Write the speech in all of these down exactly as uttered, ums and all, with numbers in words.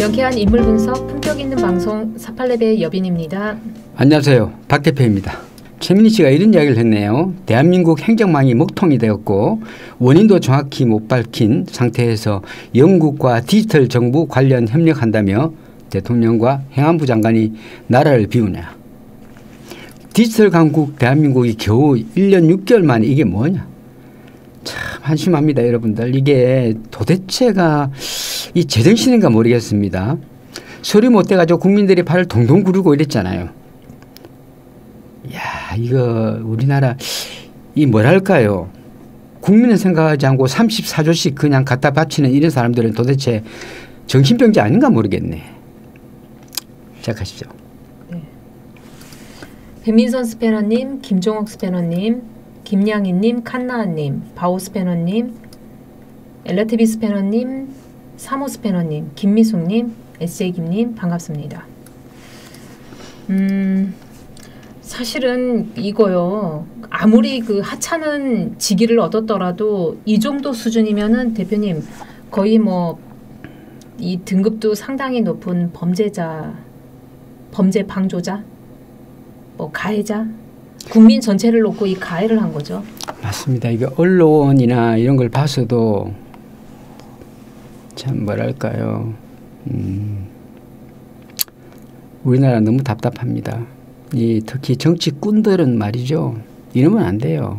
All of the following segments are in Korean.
명쾌한 인물 분석, 품격 있는 방송 사팔레베의 여빈입니다. 안녕하세요. 박 대표입니다. 최민희 씨가 이런 이야기를 했네요. 대한민국 행정망이 먹통이 되었고 원인도 정확히 못 밝힌 상태에서 영국과 디지털 정부 관련 협력한다며 대통령과 행안부 장관이 나라를 비우냐. 디지털 강국 대한민국이 겨우 일 년 육 개월 만에 이게 뭐냐. 참 한심합니다. 여러분들. 이게 도대체가 이 제정신인가 모르겠습니다. 소리 못 돼가지고 국민들이 발을 동동 구르고 이랬잖아요. 야, 이거 우리나라 이 뭐랄까요. 국민을 생각하지 않고 삼십사 조씩 그냥 갖다 바치는 이런 사람들은 도대체 정신병자 아닌가 모르겠네. 시작하시죠. 네. 백민선 스패너님, 김종옥 스패너님, 김양희님, 칸나아님, 바오 스패너님, 엘라티비 스패너님, 사모 스패너님, 김미숙님, 에스제이김님 반갑습니다. 음, 사실은 이거요. 아무리 그 하찮은 직위를 얻었더라도 이 정도 수준이면은 대표님 거의 뭐 이 등급도 상당히 높은 범죄자, 범죄 방조자, 뭐 가해자, 국민 전체를 놓고 이 가해를 한 거죠. 맞습니다. 이게 언론이나 이런 걸 봐서도 참 뭐랄까요. 음, 우리나라 너무 답답합니다. 이 특히 정치꾼들은 말이죠. 이러면 안 돼요.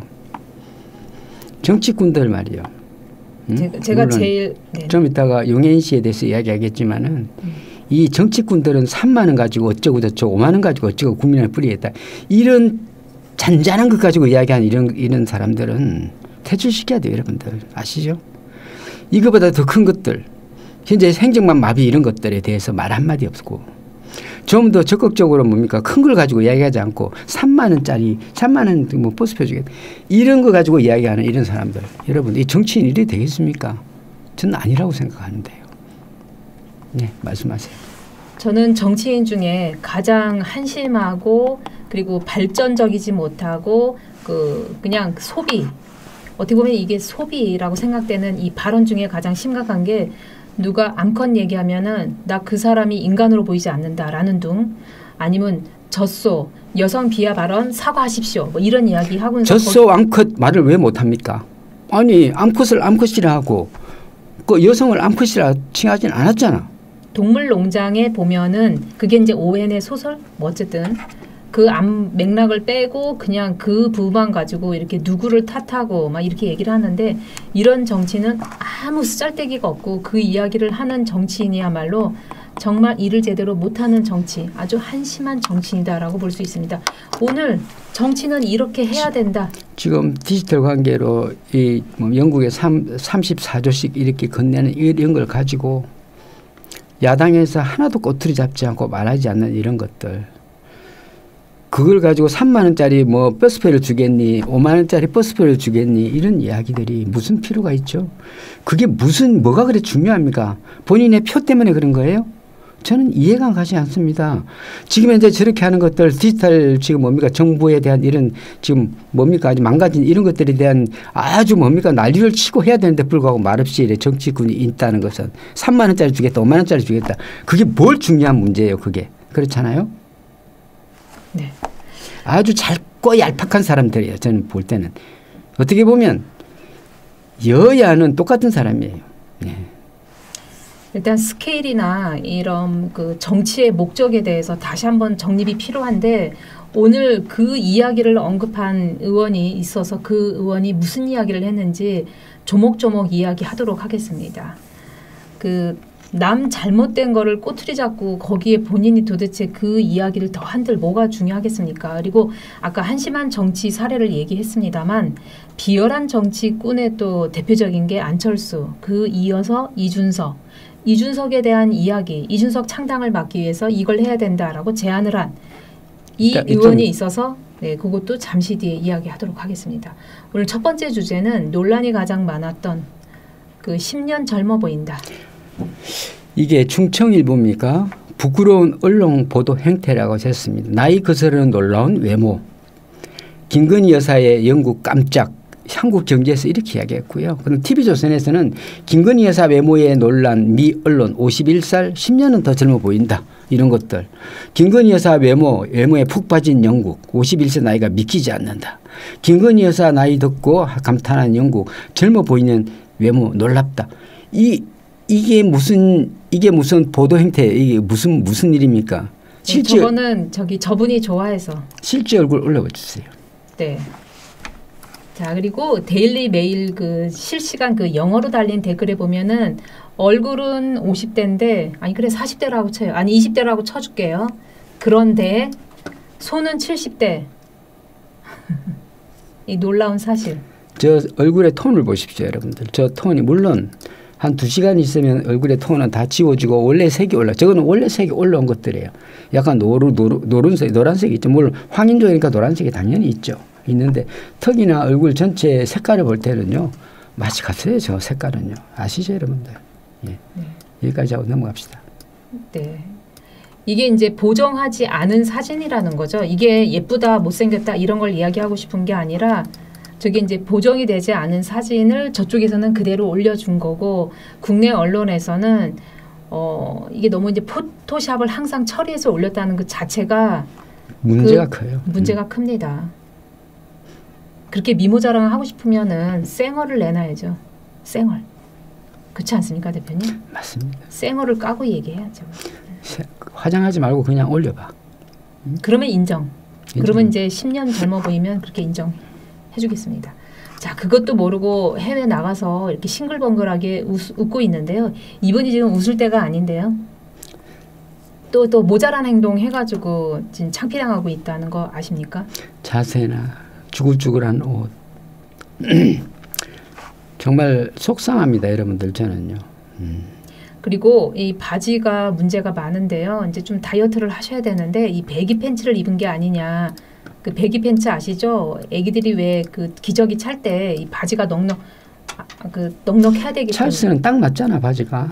정치꾼들 말이요. 음? 제가, 제가 제일 네. 좀 이따가 용혜인 씨에 대해서 이야기하겠지만은 음. 이 정치꾼들은 삼만 원 가지고 어쩌고 저쩌고 오만 원 가지고 어쩌고 국민을 뿌리겠다. 이런 잔잔한 것 가지고 이야기하는 이런 이런 사람들은 퇴출시켜야 돼요. 여러분들 아시죠? 이거보다 더 큰 것들 현재 행정망 마비 이런 것들에 대해서 말 한마디 없고 좀 더 적극적으로 뭡니까 큰 걸 가지고 이야기하지 않고 삼만 원짜리 삼만 원 뭐 버스표 주겠다 이런 거 가지고 이야기하는 이런 사람들 여러분 이 정치인 일이 되겠습니까? 저는 아니라고 생각하는데요. 네 말씀하세요. 저는 정치인 중에 가장 한심하고 그리고 발전적이지 못하고 그 그냥 소비 어떻게 보면 이게 소비라고 생각되는 이 발언 중에 가장 심각한 게 누가 암컷 얘기하면은 나 그 사람이 인간으로 보이지 않는다라는 둥 아니면 젖소 여성 비하 발언 사과하십시오 뭐 이런 이야기 하고서 젖소 암컷 말을 왜 못합니까? 아니 암컷을 암컷이라 하고 그 여성을 암컷이라 칭하진 않았잖아. 동물농장에 보면은 그게 이제 오웬의 소설 뭐 어쨌든 그 암 맥락을 빼고 그냥 그 부분만 가지고 이렇게 누구를 탓하고 막 이렇게 얘기를 하는데 이런 정치는 아무 쓰잘데기가 없고 그 이야기를 하는 정치인이야말로 정말 일을 제대로 못하는 정치 아주 한심한 정치인이다라고 볼 수 있습니다. 오늘 정치는 이렇게 해야 된다. 지금 디지털 관계로 이 뭐 영국의 삼십사 조씩 이렇게 건네는 이런 걸 가지고 야당에서 하나도 꼬투리 잡지 않고 말하지 않는 이런 것들 그걸 가지고 삼만 원짜리 뭐 버스표를 주겠니 오만 원짜리 버스표를 주겠니 이런 이야기들이 무슨 필요가 있죠. 그게 무슨 뭐가 그래 중요합니까? 본인의 표 때문에 그런 거예요? 저는 이해가 가지 않습니다. 지금 현재 저렇게 하는 것들 디지털 지금 뭡니까 정부에 대한 이런 지금 뭡니까 아주 망가진 이런 것들에 대한 아주 뭡니까 난리를 치고 해야 되는데 불구하고 말없이 이래 정치군이 있다는 것은 삼만 원짜리 주겠다 오만 원짜리 주겠다 그게 뭘 중요한 문제예요. 그게 그렇잖아요. 네. 아주 짧고 얄팍한 사람들이에요. 저는 볼 때는. 어떻게 보면 여야는 똑같은 사람이에요. 네. 일단 스케일이나 이런 그 정치의 목적에 대해서 다시 한번 정립이 필요한데 오늘 그 이야기를 언급한 의원이 있어서 그 의원이 무슨 이야기를 했는지 조목조목 이야기하도록 하겠습니다. 그 남 잘못된 거를 꼬투리 잡고 거기에 본인이 도대체 그 이야기를 더 한들 뭐가 중요하겠습니까? 그리고 아까 한심한 정치 사례를 얘기했습니다만 비열한 정치꾼의 또 대표적인 게 안철수, 그 이어서 이준석, 이준석에 대한 이야기, 이준석 창당을 막기 위해서 이걸 해야 된다라고 제안을 한 이 의원이 있어서 네, 그것도 잠시 뒤에 이야기하도록 하겠습니다. 오늘 첫 번째 주제는 논란이 가장 많았던 그 십 년 젊어 보인다. 이게 충청일보입니까? 부끄러운 언론 보도 행태라고 했습니다. 나이 거스르는 놀라운 외모. 김건희 여사의 영국 깜짝 한국 경제에서 이렇게 이야기했고요. 그럼 티비조선에서는 김건희 여사 외모에 놀란 미 언론 오십일 살 십 년은 더 젊어 보인다. 이런 것들. 김건희 여사 외모, 외모에 푹 빠진 영국 오십일 세 나이가 믿기지 않는다. 김건희 여사 나이 듣고 감탄한 영국 젊어 보이는 외모 놀랍다. 이 이게 무슨 이게 무슨 보도 행태 이게 무슨 무슨 일입니까? 실제 네, 저거는 저기 저분이 좋아해서 실제 얼굴 올려봐 주세요. 네. 자 그리고 데일리 메일 그 실시간 그 영어로 달린 댓글에 보면은 얼굴은 오십 대인데 아니 그래 사십 대라고 쳐요. 아니 이십 대라고 쳐줄게요. 그런데 손은 칠십 대. 이 놀라운 사실. 저 얼굴의 톤을 보십시오, 여러분들. 저 톤이 물론 한 두 시간 있으면 얼굴의 톤은 다 지워지고 원래 색이 올라. 저거는 원래 색이 올라온 것들이에요. 약간 노루, 노루, 노른색, 노란색이 있죠. 물론 황인종이니까 노란색이 당연히 있죠. 있는데 턱이나 얼굴 전체 색깔을 볼 때는요. 맛이 같아요. 저 색깔은요. 아시죠, 여러분들? 예. 네. 여기까지 하고 넘어갑시다. 네. 이게 이제 보정하지 않은 사진이라는 거죠. 이게 예쁘다, 못생겼다 이런 걸 이야기하고 싶은 게 아니라 저게 이제 보정이 되지 않은 사진을 저쪽에서는 그대로 올려준 거고 국내 언론에서는 어 이게 너무 이제 포토샵을 항상 처리해서 올렸다는 그 자체가 문제가 그 커요. 문제가 음. 큽니다. 그렇게 미모 자랑을 하고 싶으면은 쌩얼을 내놔야죠. 쌩얼. 그렇지 않습니까, 대표님? 맞습니다. 쌩얼을 까고 얘기해야죠. 화장하지 말고 그냥 올려봐. 음? 그러면 인정. 인정. 그러면 이제 십 년 젊어 보이면 그렇게 인정해주겠습니다. 자, 그것도 모르고 해외 나가서 이렇게 싱글벙글하게 웃, 웃고 있는데요. 이분이 지금 웃을 때가 아닌데요. 또, 또 모자란 행동 해가지고 지금 창피당하고 있다는 거 아십니까? 자세나 쭈글쭈글한 옷. 정말 속상합니다, 여러분들 저는요. 음. 그리고 이 바지가 문제가 많은데요. 이제 좀 다이어트를 하셔야 되는데 이 배기 팬츠를 입은 게 아니냐. 그 배기 팬츠 아시죠? 애기들이 왜 그 기저귀 찰 때 이 바지가 넉넉 아, 그 넉넉해야 되기 때문에. 찰스는 딱 맞잖아, 바지가.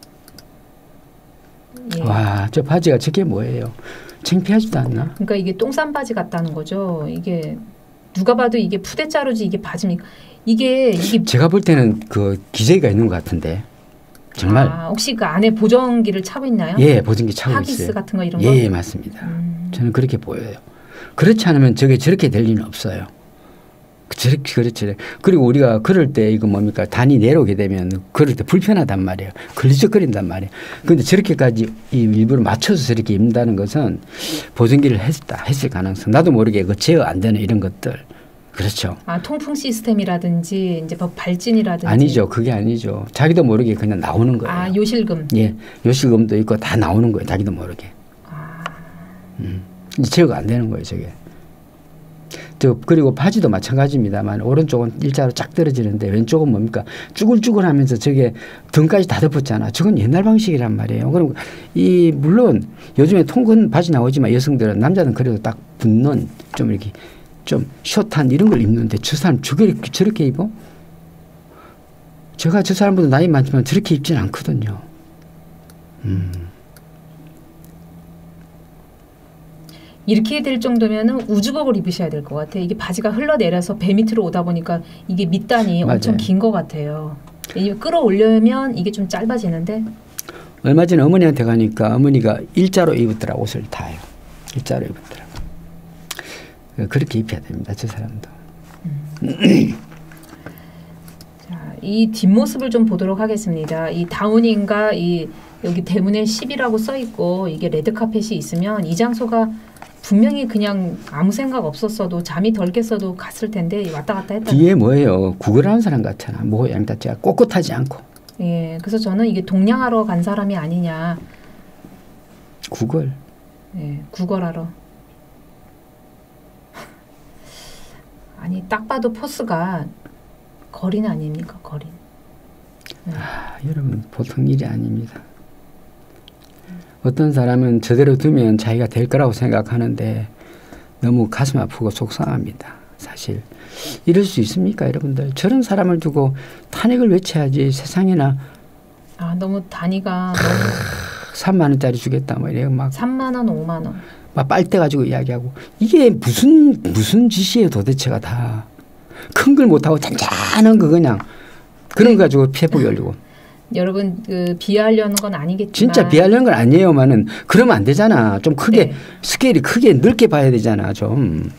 예. 와, 저 바지가 저게 뭐예요? 창피하지도 않나? 그러니까 이게 똥싼 바지 같다는 거죠. 이게 누가 봐도 이게 푸대자루지 이게 바지입니까? 이게 이게 제가 볼 때는 그 기저귀가 있는 것 같은데. 정말. 아, 혹시 그 안에 보정기를 차고 있나요? 예, 보정기 차고 하기스 있어요. 하기스 같은 거 이런 예, 거? 예, 맞습니다. 음. 저는 그렇게 보여요. 그렇지 않으면 저게 저렇게 될 리는 없어요. 저렇게 그렇지. 그리고 우리가 걸을 때 이거 뭡니까? 단이 내려오게 되면 걸을 때 불편하단 말이에요. 걸리적거린단 말이에요. 그런데 저렇게까지 이 일부러 맞춰서 저렇게 입는다는 것은 보정기를 했다 했을 가능성. 나도 모르게 그 제어 안 되는 이런 것들. 그렇죠. 아, 통풍 시스템이라든지 이제 뭐 발진이라든지. 아니죠. 그게 아니죠. 자기도 모르게 그냥 나오는 거예요. 아, 요실금. 예, 요실금도 있고 다 나오는 거예요. 자기도 모르게. 아. 음, 제어가 안 되는 거예요, 저게. 저 그리고 바지도 마찬가지입니다만 오른쪽은 일자로 쫙 떨어지는데 왼쪽은 뭡니까? 쭈글쭈글하면서 저게 등까지 다 덮었잖아. 저건 옛날 방식이란 말이에요. 그럼 이 물론 요즘에 통근 바지 나오지만 여성들은 남자는 그래도 딱 붙는 좀 이렇게. 좀 숏한 이런 걸 입는데 저 사람 저게 저렇게 입어? 제가 저 사람보다 나이 많지만 저렇게 입지는 않거든요. 음. 이렇게 될 정도면은 우주복을 입으셔야 될 것 같아요. 이게 바지가 흘러내려서 배 밑으로 오다 보니까 이게 밑단이 맞아요. 엄청 긴 것 같아요. 이 끌어올려면 이게 좀 짧아지는데. 얼마 전에 어머니한테 가니까 어머니가 일자로 입었더라. 옷을 다요. 일자로 입었더라. 그렇게 입혀야 됩니다. 저 사람도. 음. 자, 이 뒷모습을 좀 보도록 하겠습니다. 이 다우닝과 이 여기 대문에 십이라고 써 있고 이게 레드카펫이 있으면 이 장소가 분명히 그냥 아무 생각 없었어도 잠이 덜 깼어도 갔을 텐데 왔다 갔다 했다. 뒤에 뭐예요? 구걸하는 사람 같잖아. 모양 자체가 꼿꼿하지 않고. 예, 그래서 저는 이게 동냥하러 간 사람이 아니냐. 구걸. 예, 구걸하러. 아니 딱 봐도 포스가 거린 아닙니까? 거린. 네. 아, 여러분 보통 일이 아닙니다. 어떤 사람은 저대로 두면 자기가 될 거라고 생각하는데 너무 가슴 아프고 속상합니다. 사실 이럴 수 있습니까, 여러분들? 저런 사람을 두고 탄핵을 외쳐야지 세상에나. 아, 너무 단위가 너무 삼만 원짜리 주겠다 뭐 이래요 막. 삼만 원, 오만 원. 막 빨대 가지고 이야기하고 이게 무슨 무슨 짓이에요 도대체가 다. 큰 걸 못하고 잔잔한 거 그냥 그런 거 가지고 피해보기 올리고. 여러분 그 비하하려는 건 아니겠지만 진짜 비하려는 건 아니에요만은 그러면 안 되잖아. 좀 크게 네. 스케일이 크게 넓게 봐야 되잖아. 좀.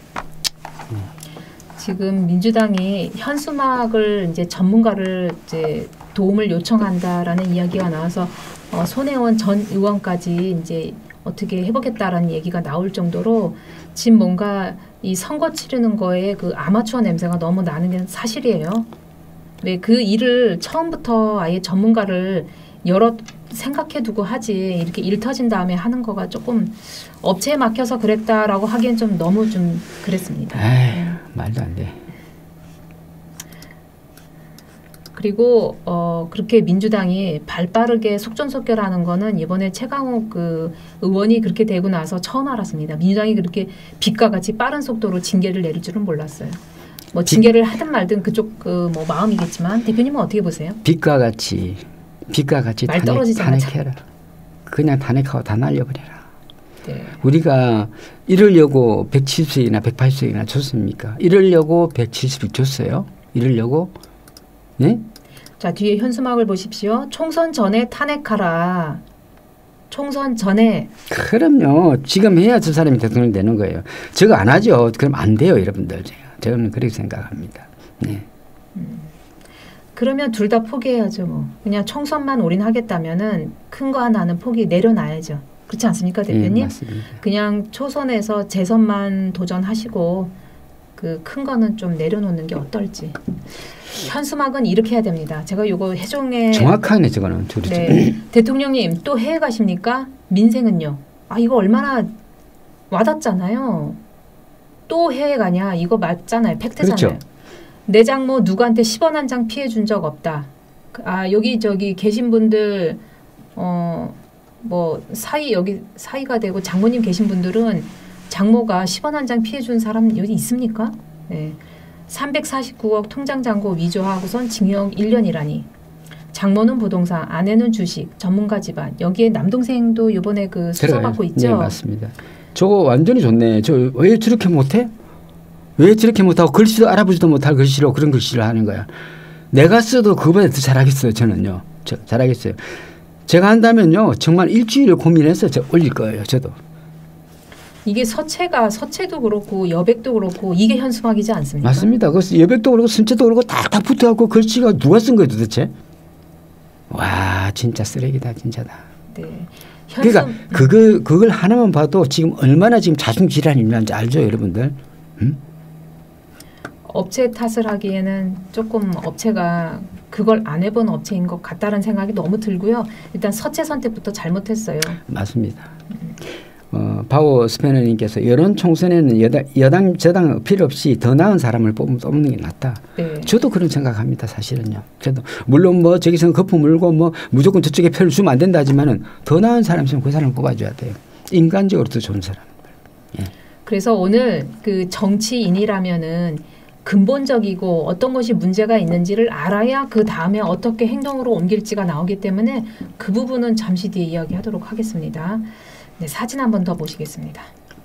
지금 민주당이 현수막을 이제 전문가를 이제 도움을 요청한다라는 이야기가 나와서 어, 손혜원 전 의원까지 이제 어떻게 해보겠다라는 얘기가 나올 정도로 지금 뭔가 이 선거 치르는 거에 그 아마추어 냄새가 너무 나는 게 사실이에요. 왜 그 일을 처음부터 아예 전문가를 여러 생각해두고 하지 이렇게 일 터진 다음에 하는 거가 조금 업체에 맡겨서 그랬다라고 하기엔 좀 너무 좀 그랬습니다. 에이, 말도 안 돼. 그리고 어 그렇게 민주당이 발빠르게 속전속결하는 거는 이번에 최강욱 그 의원이 그렇게 되고 나서 처음 알았습니다. 민주당이 그렇게 빛과 같이 빠른 속도로 징계를 내릴 줄은 몰랐어요. 뭐 징계를 하든 말든 그쪽 그 뭐 마음이겠지만 대표님은 어떻게 보세요? 빛과 같이 빛과 같이 말 탄핵, 떨어지잖아, 탄핵해라. 그냥 탄핵하고 다 날려버려라. 네. 우리가 이러려고 백칠십 석이나 백팔십 석이나 줬습니까? 이러려고 백칠십 석 줬어요? 이러려고? 네? 자 뒤에 현수막을 보십시오. 총선 전에 탄핵하라. 총선 전에. 그럼요. 지금 해야 저 사람이 대통령 되는 거예요. 저거 안 하죠. 그럼 안 돼요, 여러분들. 저는 그렇게 생각합니다. 네. 음. 그러면 둘 다 포기해야죠. 뭐. 그냥 총선만 올인하겠다면은 큰 거 하나는 포기 내려놔야죠. 그렇지 않습니까, 대표님? 네, 맞습니다. 그냥 초선에서 재선만 도전하시고 그 큰 거는 좀 내려놓는 게 어떨지. 현수막은 이렇게 해야 됩니다. 제가 요거 해종에 정확하네 저거는. 네. 대통령님 또 해외 가십니까? 민생은요? 아 이거 얼마나 와닿잖아요. 또 해외 가냐? 이거 맞잖아요. 팩트잖아요. 그렇죠. 내 장모 누구한테 십 원 한 장 피해 준 적 없다. 아 여기 저기 계신 분들 어 뭐 사이 여기 사이가 되고 장모님 계신 분들은 장모가 십 원 한 장 피해 준 사람 여기 있습니까? 네. 삼백사십구억 통장 잔고 위조하고선 징역 일 년이라니. 장모는 부동산, 아내는 주식, 전문가 집안. 여기에 남동생도 이번에 그 수사받고 있죠. 네, 맞습니다. 저거 완전히 좋네. 저 왜 저렇게 못해? 왜 저렇게 못하고 글씨도 알아보지도 못할 글씨로 그런 글씨를 하는 거야. 내가 써도 그거보다 더 잘하겠어요. 저는요. 저, 잘하겠어요. 제가 한다면요. 정말 일주일을 고민해서 저 올릴 거예요. 저도. 이게 서체가 서체도 그렇고 여백도 그렇고 이게 현수막이지 않습니까? 맞습니다. 그 여백도 그렇고 선체도 그렇고 탁탁 붙어갖고 글씨가 누가 쓴 거예요 도대체? 와 진짜 쓰레기다 진짜다. 네. 현수, 그러니까 그거 그걸 하나만 봐도 지금 얼마나 지금 자중 질환이 있는지 알죠, 여러분들? 음? 업체 탓을 하기에는 조금 업체가 그걸 안 해본 업체인 것 같다는 생각이 너무 들고요. 일단 서체 선택부터 잘못했어요. 맞습니다. 어, 바오 스페너님께서 여론 총선에는 여당, 여당 저당 필요 없이 더 나은 사람을 뽑, 뽑는 게 낫다. 네. 저도 그런 생각합니다. 사실은요. 저도 물론 뭐 저기서 거품 물고 뭐 무조건 저쪽에 표를 주면 안 된다 하지만은 더 나은 사람 있으면 그 사람을 뽑아줘야 돼요. 인간적으로 더 좋은 사람. 예. 그래서 오늘 그 정치인이라면은 근본적이고 어떤 것이 문제가 있는지를 알아야 그 다음에 어떻게 행동으로 옮길지가 나오기 때문에 그 부분은 잠시 뒤에 이야기하도록 하겠습니다. 네, 사진 한 번 더 보시겠습니다.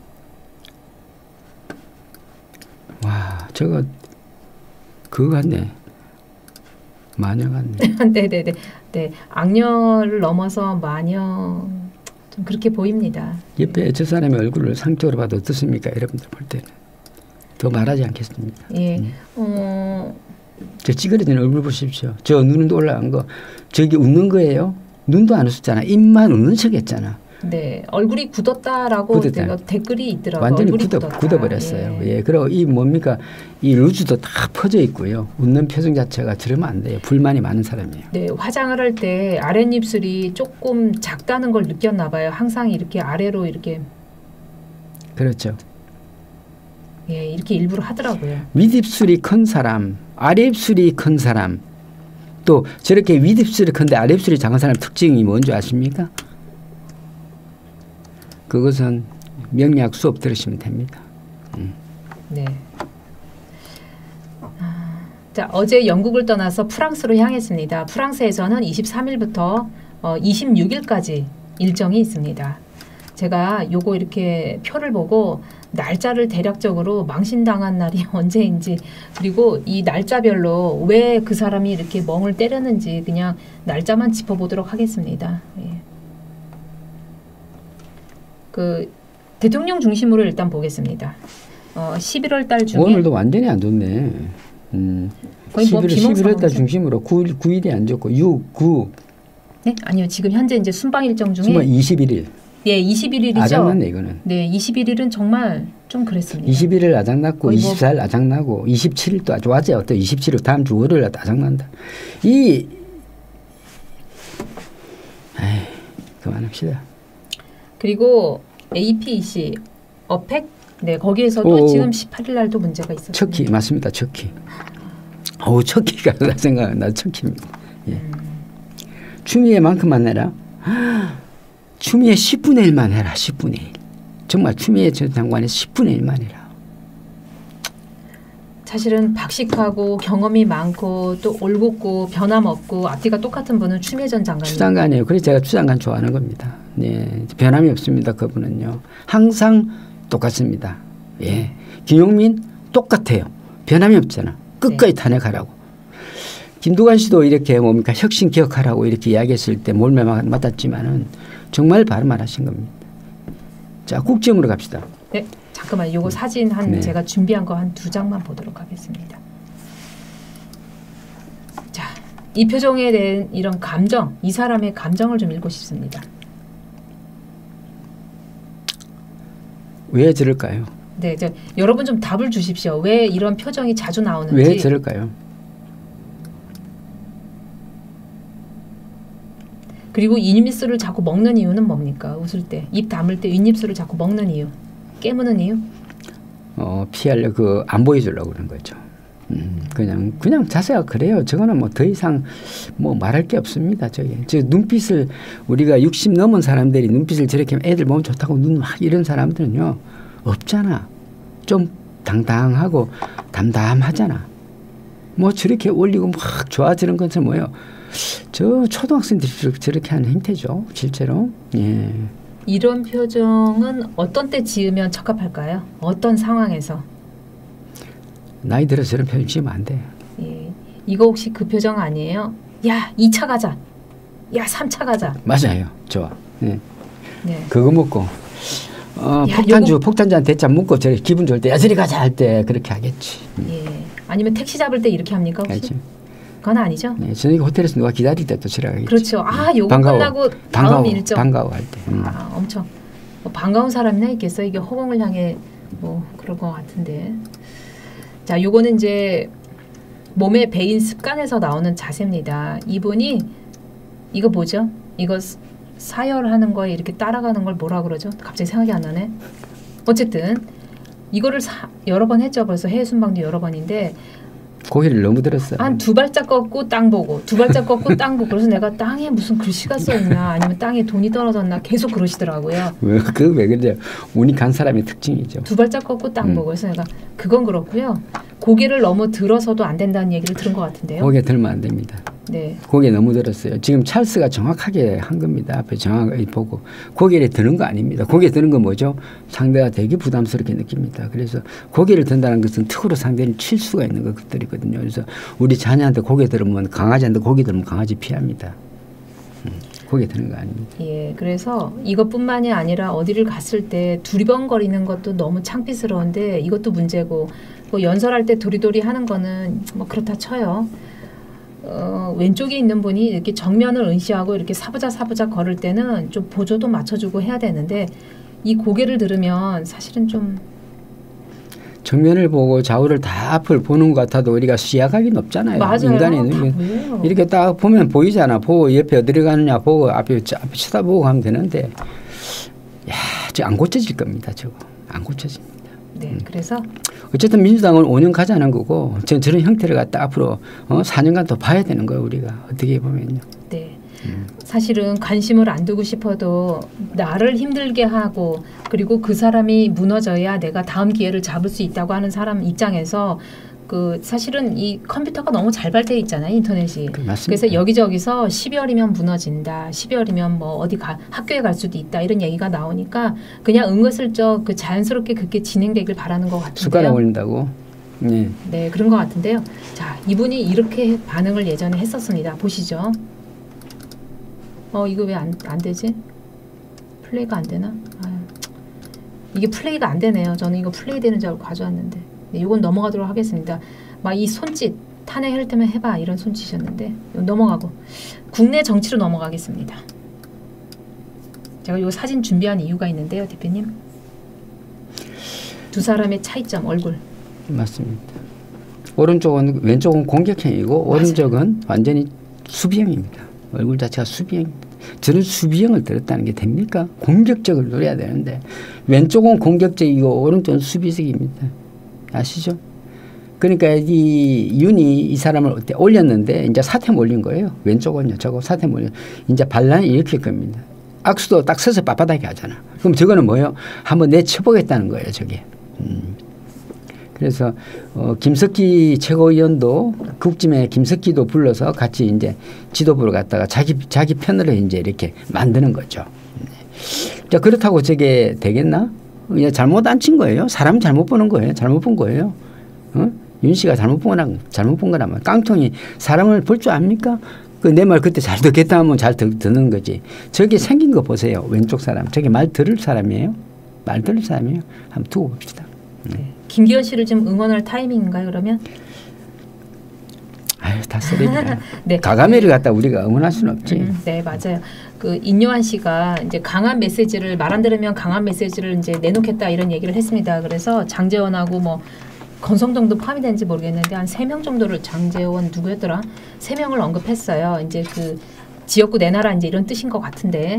와, 저거 그거 같네. 마녀 같네. 네네네. 네, 악녀를 넘어서 마녀 좀 그렇게 보입니다. 옆에 저 사람의 얼굴을 상적으로 봐도 어떻습니까? 여러분들 볼 때는. 더 말하지 않겠습니까? 예. 음. 어. 저 찌그러진 얼굴 보십시오. 저 눈도 올라간 거. 저기 웃는 거예요? 눈도 안 웃었잖아. 입만 웃는 척했잖아. 네, 얼굴이 굳었다라고 내가 댓글이 있더라고요. 완전히 얼굴이 굳어, 굳었다. 굳어버렸어요. 예. 예. 그리고 이 뭡니까? 이 루즈도 다 퍼져 있고요. 웃는 표정 자체가 저러면 안 돼요. 불만이 많은 사람이에요. 네, 화장을 할 때 아랫입술이 조금 작다는 걸 느꼈나 봐요. 항상 이렇게 아래로 이렇게. 그렇죠. 예, 이렇게 일부러 하더라고요. 윗입술이 큰 사람, 아랫입술이 큰 사람, 또 저렇게 윗입술이 큰데 아랫입술이 작은 사람 특징이 뭔지 아십니까? 그것은 명리학 수업 들으시면 됩니다. 음. 네. 자, 어제 영국을 떠나서 프랑스로 향했습니다. 프랑스에서는 이십삼 일부터 어, 이십육 일까지 일정이 있습니다. 제가 요거 이렇게 표를 보고 날짜를 대략적으로 망신당한 날이 언제인지 그리고 이 날짜별로 왜 그 사람이 이렇게 멍을 때렸는지 그냥 날짜만 짚어보도록 하겠습니다. 예. 그 대통령 중심으로 일단 보겠습니다. 어, 십일월 달 중에 오늘도 완전히 안 좋네. 음, 거의 뭐 십일월 달 중심으로 구일, 구일이 안 좋고 육, 구. 네? 아니요. 지금 현재 이제 순방 일정 중에 순방 이십일 일. 예, 이십일 일이죠. 아작났네 이거는. 네, 이십일 일은 정말 좀 그랬습니다. 이십일 일 아작났고 이십사 일 뭐 아작나고 이십칠 일도 아주 좋았죠. 또 이십칠 일 다음 주 월요일 아작난다. 이 에이, 그만합시다. 그리고 에이피이씨, 어펙 네, 거기에서도 오, 지금 십팔 일 날도 문제가 있었어요. 척키 맞습니다. 척키. 어우, 척키가 나 생각나 척키입니다. 예. 음. 추미애만큼만 내라. 추미애 십분의 일만 해라. 십분의 일. 정말 추미애 전 장관의 십분의 일만 해라. 사실은 박식하고 경험이 많고 또 올곧고 변함없고 앞뒤가 똑같은 분은 추미애 전 장관님. 추장관이에요. 그래서 제가 추장관 좋아하는 겁니다. 네, 변함이 없습니다. 그분은요. 항상 똑같습니다. 예, 김용민 똑같아요. 변함이 없잖아. 끝까지 네. 탄핵하라고. 김두관 씨도 이렇게 뭡니까 혁신 기억하라고 이렇게 이야기했을 때 몰매 맞았지만은 정말 바른 말 하신 겁니다. 자, 국정으로 갑시다. 네, 잠깐만 요거 사진 한 네. 제가 준비한 거 한 두 장만 보도록 하겠습니다. 자, 이 표정에 대한 이런 감정, 이 사람의 감정을 좀 읽고 싶습니다. 왜 저럴까요? 네, 저, 여러분 좀 답을 주십시오. 왜 이런 표정이 자주 나오는지. 왜 저럴까요? 그리고 윗입술을 자꾸 먹는 이유는 뭡니까? 웃을 때, 입 다물 때 윗입술을 자꾸 먹는 이유, 깨무는 이유? 어, 피하려 그 안 보여주려고 그런 거죠. 음, 그냥 그냥 자세가 그래요. 저거는 뭐 더 이상 뭐 말할 게 없습니다. 저게 저 눈빛을 우리가 육십 넘은 사람들이 눈빛을 저렇게 애들 보면 좋다고 눈 막 이런 사람들은요 없잖아. 좀 당당하고 담담하잖아. 뭐 저렇게 올리고 막 좋아지는 것은 뭐예요? 저 초등학생들이 저렇게 하는 행태죠. 실제로. 예. 이런 표정은 어떤 때 지으면 적합할까요? 어떤 상황에서? 나이 들어서 저런 표정 지으면 안 돼. 예. 이거 혹시 그 표정 아니에요? 야, 이 차 가자. 야, 삼 차 가자. 맞아요. 좋아. 예. 네. 그거 먹고 어, 야, 폭탄주 요거. 폭탄주 한 대짜 먹고 저리 기분 좋을 때 야 저리 가자 할 때 그렇게 하겠지. 음. 예. 아니면 택시 잡을 때 이렇게 합니까 혹시? 알지. 그건 아니죠? 네, 저녁에 호텔에서 누가 기다릴 때 또 저리 가겠지. 그렇죠. 아, 요거 반가워. 끝나고 다음 반가워. 일정. 반가워할 때. 음. 아, 엄청 뭐 반가운 사람이나 있겠어. 이게 허공을 향해 뭐 그럴 것 같은데. 자, 요거는 이제 몸의 배인 습관에서 나오는 자세입니다. 이분이 이거 뭐죠? 이거 사열하는 거에 이렇게 따라가는 걸 뭐라 그러죠? 갑자기 생각이 안 나네. 어쨌든 이거를 사, 여러 번 했죠. 벌써 해외 순방도 여러 번인데 고개를 너무 들었어요. 한 두 발짝 걷고 땅 보고 두 발짝 걷고 땅 보고 그래서 내가 땅에 무슨 글씨가 써있나 아니면 땅에 돈이 떨어졌나 계속 그러시더라고요. 그왜 그래요? 운이 간 사람의 특징이죠. 두 발짝 걷고 땅 음. 보고 그래서 내가 그건 그렇고요. 고개를 너무 들어서도 안 된다는 얘기를 들은 것 같은데요. 고개 들면 안 됩니다. 네. 고개 너무 들었어요. 지금 찰스가 정확하게 한 겁니다. 앞에 정확하게 보고 고개를 드는 거 아닙니다. 고개 드는 건 뭐죠? 상대가 되게 부담스럽게 느낍니다. 그래서 고개를 든다는 것은 특으로 상대를 칠 수가 있는 것들이거든요. 그래서 우리 자녀한테 고개 들으면 강아지한테 고개 들으면 강아지 피합니다. 음, 고개 드는 거 아닙니다. 예, 그래서 이것뿐만이 아니라 어디를 갔을 때 두리번거리는 것도 너무 창피스러운데 이것도 문제고 뭐 연설할 때 도리도리 하는 거는 뭐 그렇다 쳐요. 어, 왼쪽에 있는 분이 이렇게 정면을 응시하고 이렇게 사부작 사부작 걸을 때는 좀 보조도 맞춰주고 해야 되는데 이 고개를 들으면 사실은 좀 정면을 보고 좌우를 다 앞을 보는 것 같아도 우리가 시야각이 높잖아요. 맞아요. 인간이 다 이렇게 딱 보면 보이잖아. 보고 옆에 어디를 가느냐 보고 앞에, 앞에 쳐다보고 가면 되는데 야, 저 안 고쳐질 겁니다. 저거 안 고쳐집니다. 네, 음. 그래서 어쨌든 민주당은 오 년 가자는 거고 전 저런 형태를 갖다 앞으로 어, 사 년간 더 봐야 되는 거예요. 우리가 어떻게 보면요. 네. 음. 사실은 관심을 안 두고 싶어도 나를 힘들게 하고 그리고 그 사람이 무너져야 내가 다음 기회를 잡을 수 있다고 하는 사람 입장에서 그 사실은 이 컴퓨터가 너무 잘 발달돼 있잖아요, 인터넷이. 그 맞습니다. 그래서 여기저기서 십이월이면 무너진다, 십이월이면 뭐 어디 가 학교에 갈 수도 있다 이런 얘기가 나오니까 그냥 은근슬쩍 그 자연스럽게 그렇게 진행되길 바라는 것 같은데요. 숟가락 올린다고. 네. 네, 그런 것 같은데요. 자, 이분이 이렇게 반응을 예전에 했었습니다. 보시죠. 어, 이거 왜 안 안 되지? 플레이가 안 되나? 아유, 이게 플레이가 안 되네요. 저는 이거 플레이 되는 줄 알고 가져왔는데. 네, 이건 넘어가도록 하겠습니다. 막 이 손짓 탄핵할 때면 해봐 이런 손짓이었는데 넘어가고 국내 정치로 넘어가겠습니다. 제가 이 사진 준비한 이유가 있는데요, 대표님. 두 사람의 차이점 얼굴. 맞습니다. 오른쪽은 왼쪽은 공격형이고 맞아요. 오른쪽은 완전히 수비형입니다. 얼굴 자체가 수비형. 저는 수비형을 들었다는 게 됩니까? 공격적을 노려야 되는데 왼쪽은 공격적이고 오른쪽은 수비적입니다. 아시죠? 그러니까 이 윤이 이 사람을 올렸는데 이제 사태 몰린 거예요. 왼쪽은요. 저거 사태 몰린. 이제 반란이 일으킬 겁니다. 악수도 딱 서서 빳빳하게 하잖아. 그럼 저거는 뭐예요? 한번 내쳐보겠다는 거예요. 저게. 음. 그래서 어, 김석기 최고위원도 국짐에 김석기도 불러서 같이 이제 지도부로 갔다가 자기 자기 편으로 이제 이렇게 만드는 거죠. 네. 자 그렇다고 저게 되겠나? 그냥 잘못 안 친 거예요. 사람 잘못 보는 거예요. 잘못 본 거예요. 어? 윤 씨가 잘못 본 거나 잘못 본 거라면 깡통이 사람을 볼 줄 압니까? 그 내 말 그때 잘 듣겠다 하면 잘 듣, 듣는 거지. 저게 생긴 거 보세요. 왼쪽 사람. 저게 말 들을 사람이에요? 말 들을 사람이에요? 한번 두고 봅시다. 네. 김기현 씨를 지금 응원할 타이밍인가요, 그러면? 아유, 다 쓰레기야. 네. 가가메를 갖다 우리가 응원할 수는 없지. 음, 네, 맞아요. 그 인요한 씨가 이제 강한 메시지를 말 안 들으면 강한 메시지를 이제 내놓겠다 이런 얘기를 했습니다. 그래서 장제원하고 뭐 권성동도 포함이 되는지 모르겠는데 한 세 명 정도를 장제원 누구였더라? 세 명을 언급했어요. 이제 그 지역구 내놔라 이제 이런 뜻인 것 같은데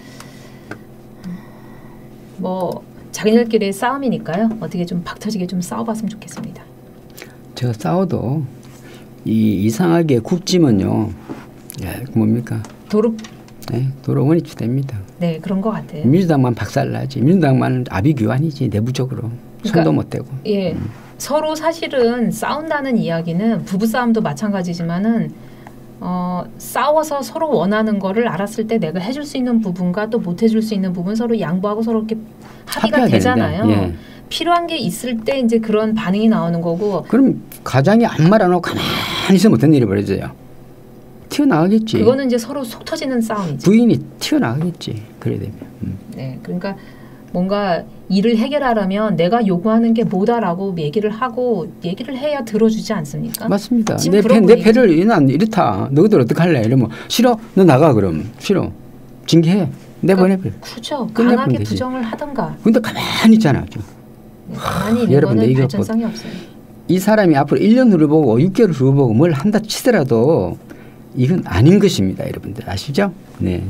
뭐. 자기들끼리의 싸움이니까요. 어떻게 좀 박터지게 좀 싸워봤으면 좋겠습니다. 제가 싸워도 이 이상하게 국짐은요. 예, 뭡니까? 도로. 네, 도로원이 주됩니다. 네, 그런 것 같아요. 민주당만 박살나지. 민주당만 아비규환이지 내부적으로 그러니까, 손도 못 대고. 예, 음. 서로 사실은 싸운다는 이야기는 부부 싸움도 마찬가지지만은. 어, 싸워서 서로 원하는 거를 알았을 때 내가 해줄 수 있는 부분과 또 못 해줄 수 있는 부분 서로 양보하고 서로 이렇게 합의가 되잖아요. 예. 필요한 게 있을 때 이제 그런 반응이 나오는 거고. 그럼 가장이 아무 말 안 하고 가만히 있으면 어떤 일이 벌어져요? 튀어나가겠지. 그거는 이제 서로 속 터지는 싸움이지. 부인이 튀어나가겠지. 그래 되면. 음. 네, 그러니까 뭔가 일을 해결하려면 내가 요구하는 게 뭐다라고 얘기를 하고 얘기를 해야 들어주지 않습니까? 맞습니다. 내, 배, 내 패를 난 이렇다. 너희들 어떡할래? 이러면 싫어? 너 나가 그럼. 싫어. 징계해. 내보내버려. 그러니까, 그렇죠. 강하게 되지. 부정을 하던가. 근데 가만히 있잖아. 네, 가만히 있는 여러분들 거는 발전성이 뭐, 없어요. 이 사람이 앞으로 일 년 후를 보고 육 개월 후를 보고 뭘 한다 치더라도 이건 아닌 것입니다. 여러분들 아시죠? 네.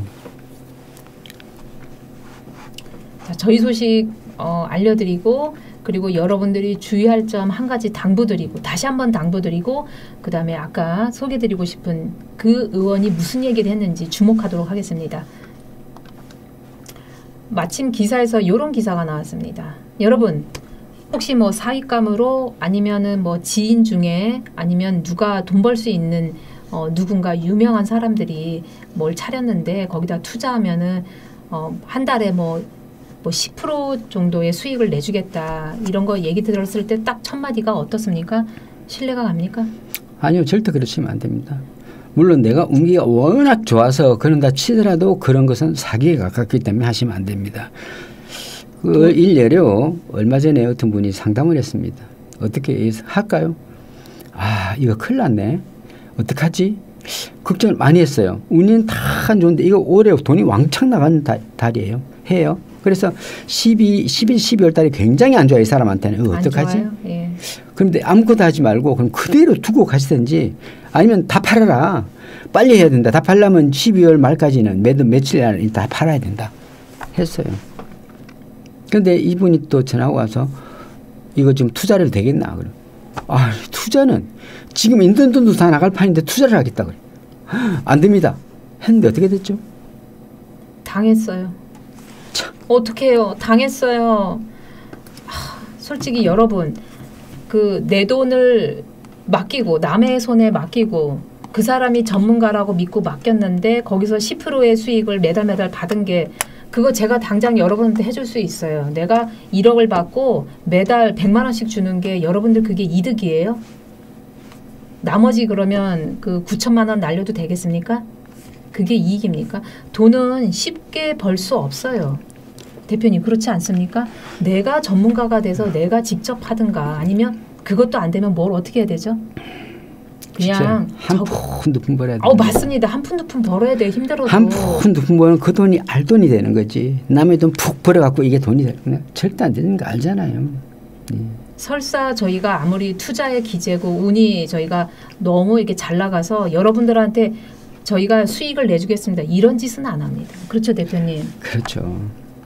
자, 저희 소식 어, 알려드리고 그리고 여러분들이 주의할 점 한 가지 당부드리고 다시 한번 당부드리고 그 다음에 아까 소개드리고 싶은 그 의원이 무슨 얘기를 했는지 주목하도록 하겠습니다. 마침 기사에서 이런 기사가 나왔습니다. 여러분 혹시 뭐 사익감으로 아니면은 뭐 지인 중에 아니면 누가 돈 벌 수 있는 어, 누군가 유명한 사람들이 뭘 차렸는데 거기다 투자하면은 어, 한 달에 뭐 뭐 십 퍼센트 정도의 수익을 내주겠다 이런 거 얘기 들었을 때 딱 첫 마디가 어떻습니까? 신뢰가 갑니까? 아니요, 절대 그러시면 안 됩니다. 물론 내가 운기가 워낙 좋아서 그런다 치더라도 그런 것은 사기에 가깝기 때문에 하시면 안 됩니다. 그 일례로 얼마 전에 어떤 분이 상담을 했습니다. 어떻게 할까요? 아, 이거 큰일 났네. 어떡하지? 걱정을 많이 했어요. 운은 다 안 좋은데 이거 올해 돈이 왕창 나가는 다, 달이에요. 해요. 그래서 십이, 십일, 십이월 달에 굉장히 안 좋아요. 이 사람한테는. 어, 어떡하지? 예. 그런데 아무것도 하지 말고 그럼 그대로 두고 가시든지 아니면 다 팔아라. 빨리 해야 된다. 다 팔려면 십이월 말까지는 매, 며칠 안에 다 팔아야 된다. 했어요. 그런데 이분이 또 전화가 와서 이거 좀 투자를 되겠나. 그래. 아, 투자는 지금 있는 돈도 다 나갈 판인데 투자를 하겠다. 그래. 안 됩니다. 했는데 어떻게 됐죠? 당했어요. 어떻게 해요? 당했어요. 하, 솔직히 여러분 그 내 돈을 맡기고 남의 손에 맡기고 그 사람이 전문가라고 믿고 맡겼는데 거기서 십 퍼센트의 수익을 매달 매달 받은 게 그거 제가 당장 여러분한테 해줄 수 있어요. 내가 일억을 받고 매달 백만 원씩 주는 게 여러분들 그게 이득이에요? 나머지 그러면 그 구천만 원 날려도 되겠습니까? 그게 이익입니까? 돈은 쉽게 벌 수 없어요. 대표님 그렇지 않습니까? 내가 전문가가 돼서 내가 직접 하든가 아니면 그것도 안 되면 뭘 어떻게 해야 되죠? 그냥 한 푼 두 푼 벌어야 돼. 어 맞습니다. 한 푼 두 푼 벌어야 돼. 힘들어도. 한 푼 두 푼 벌면 그 돈이 알 돈이 되는 거지. 남의 돈 푹 벌어갖고 이게 돈이 되는 거 절대 안 되는 거 알잖아요. 예. 설사 저희가 아무리 투자의 기재고 운이 저희가 너무 이렇게 잘 나가서 여러분들한테 저희가 수익을 내주겠습니다. 이런 짓은 안 합니다. 그렇죠, 대표님? 그렇죠.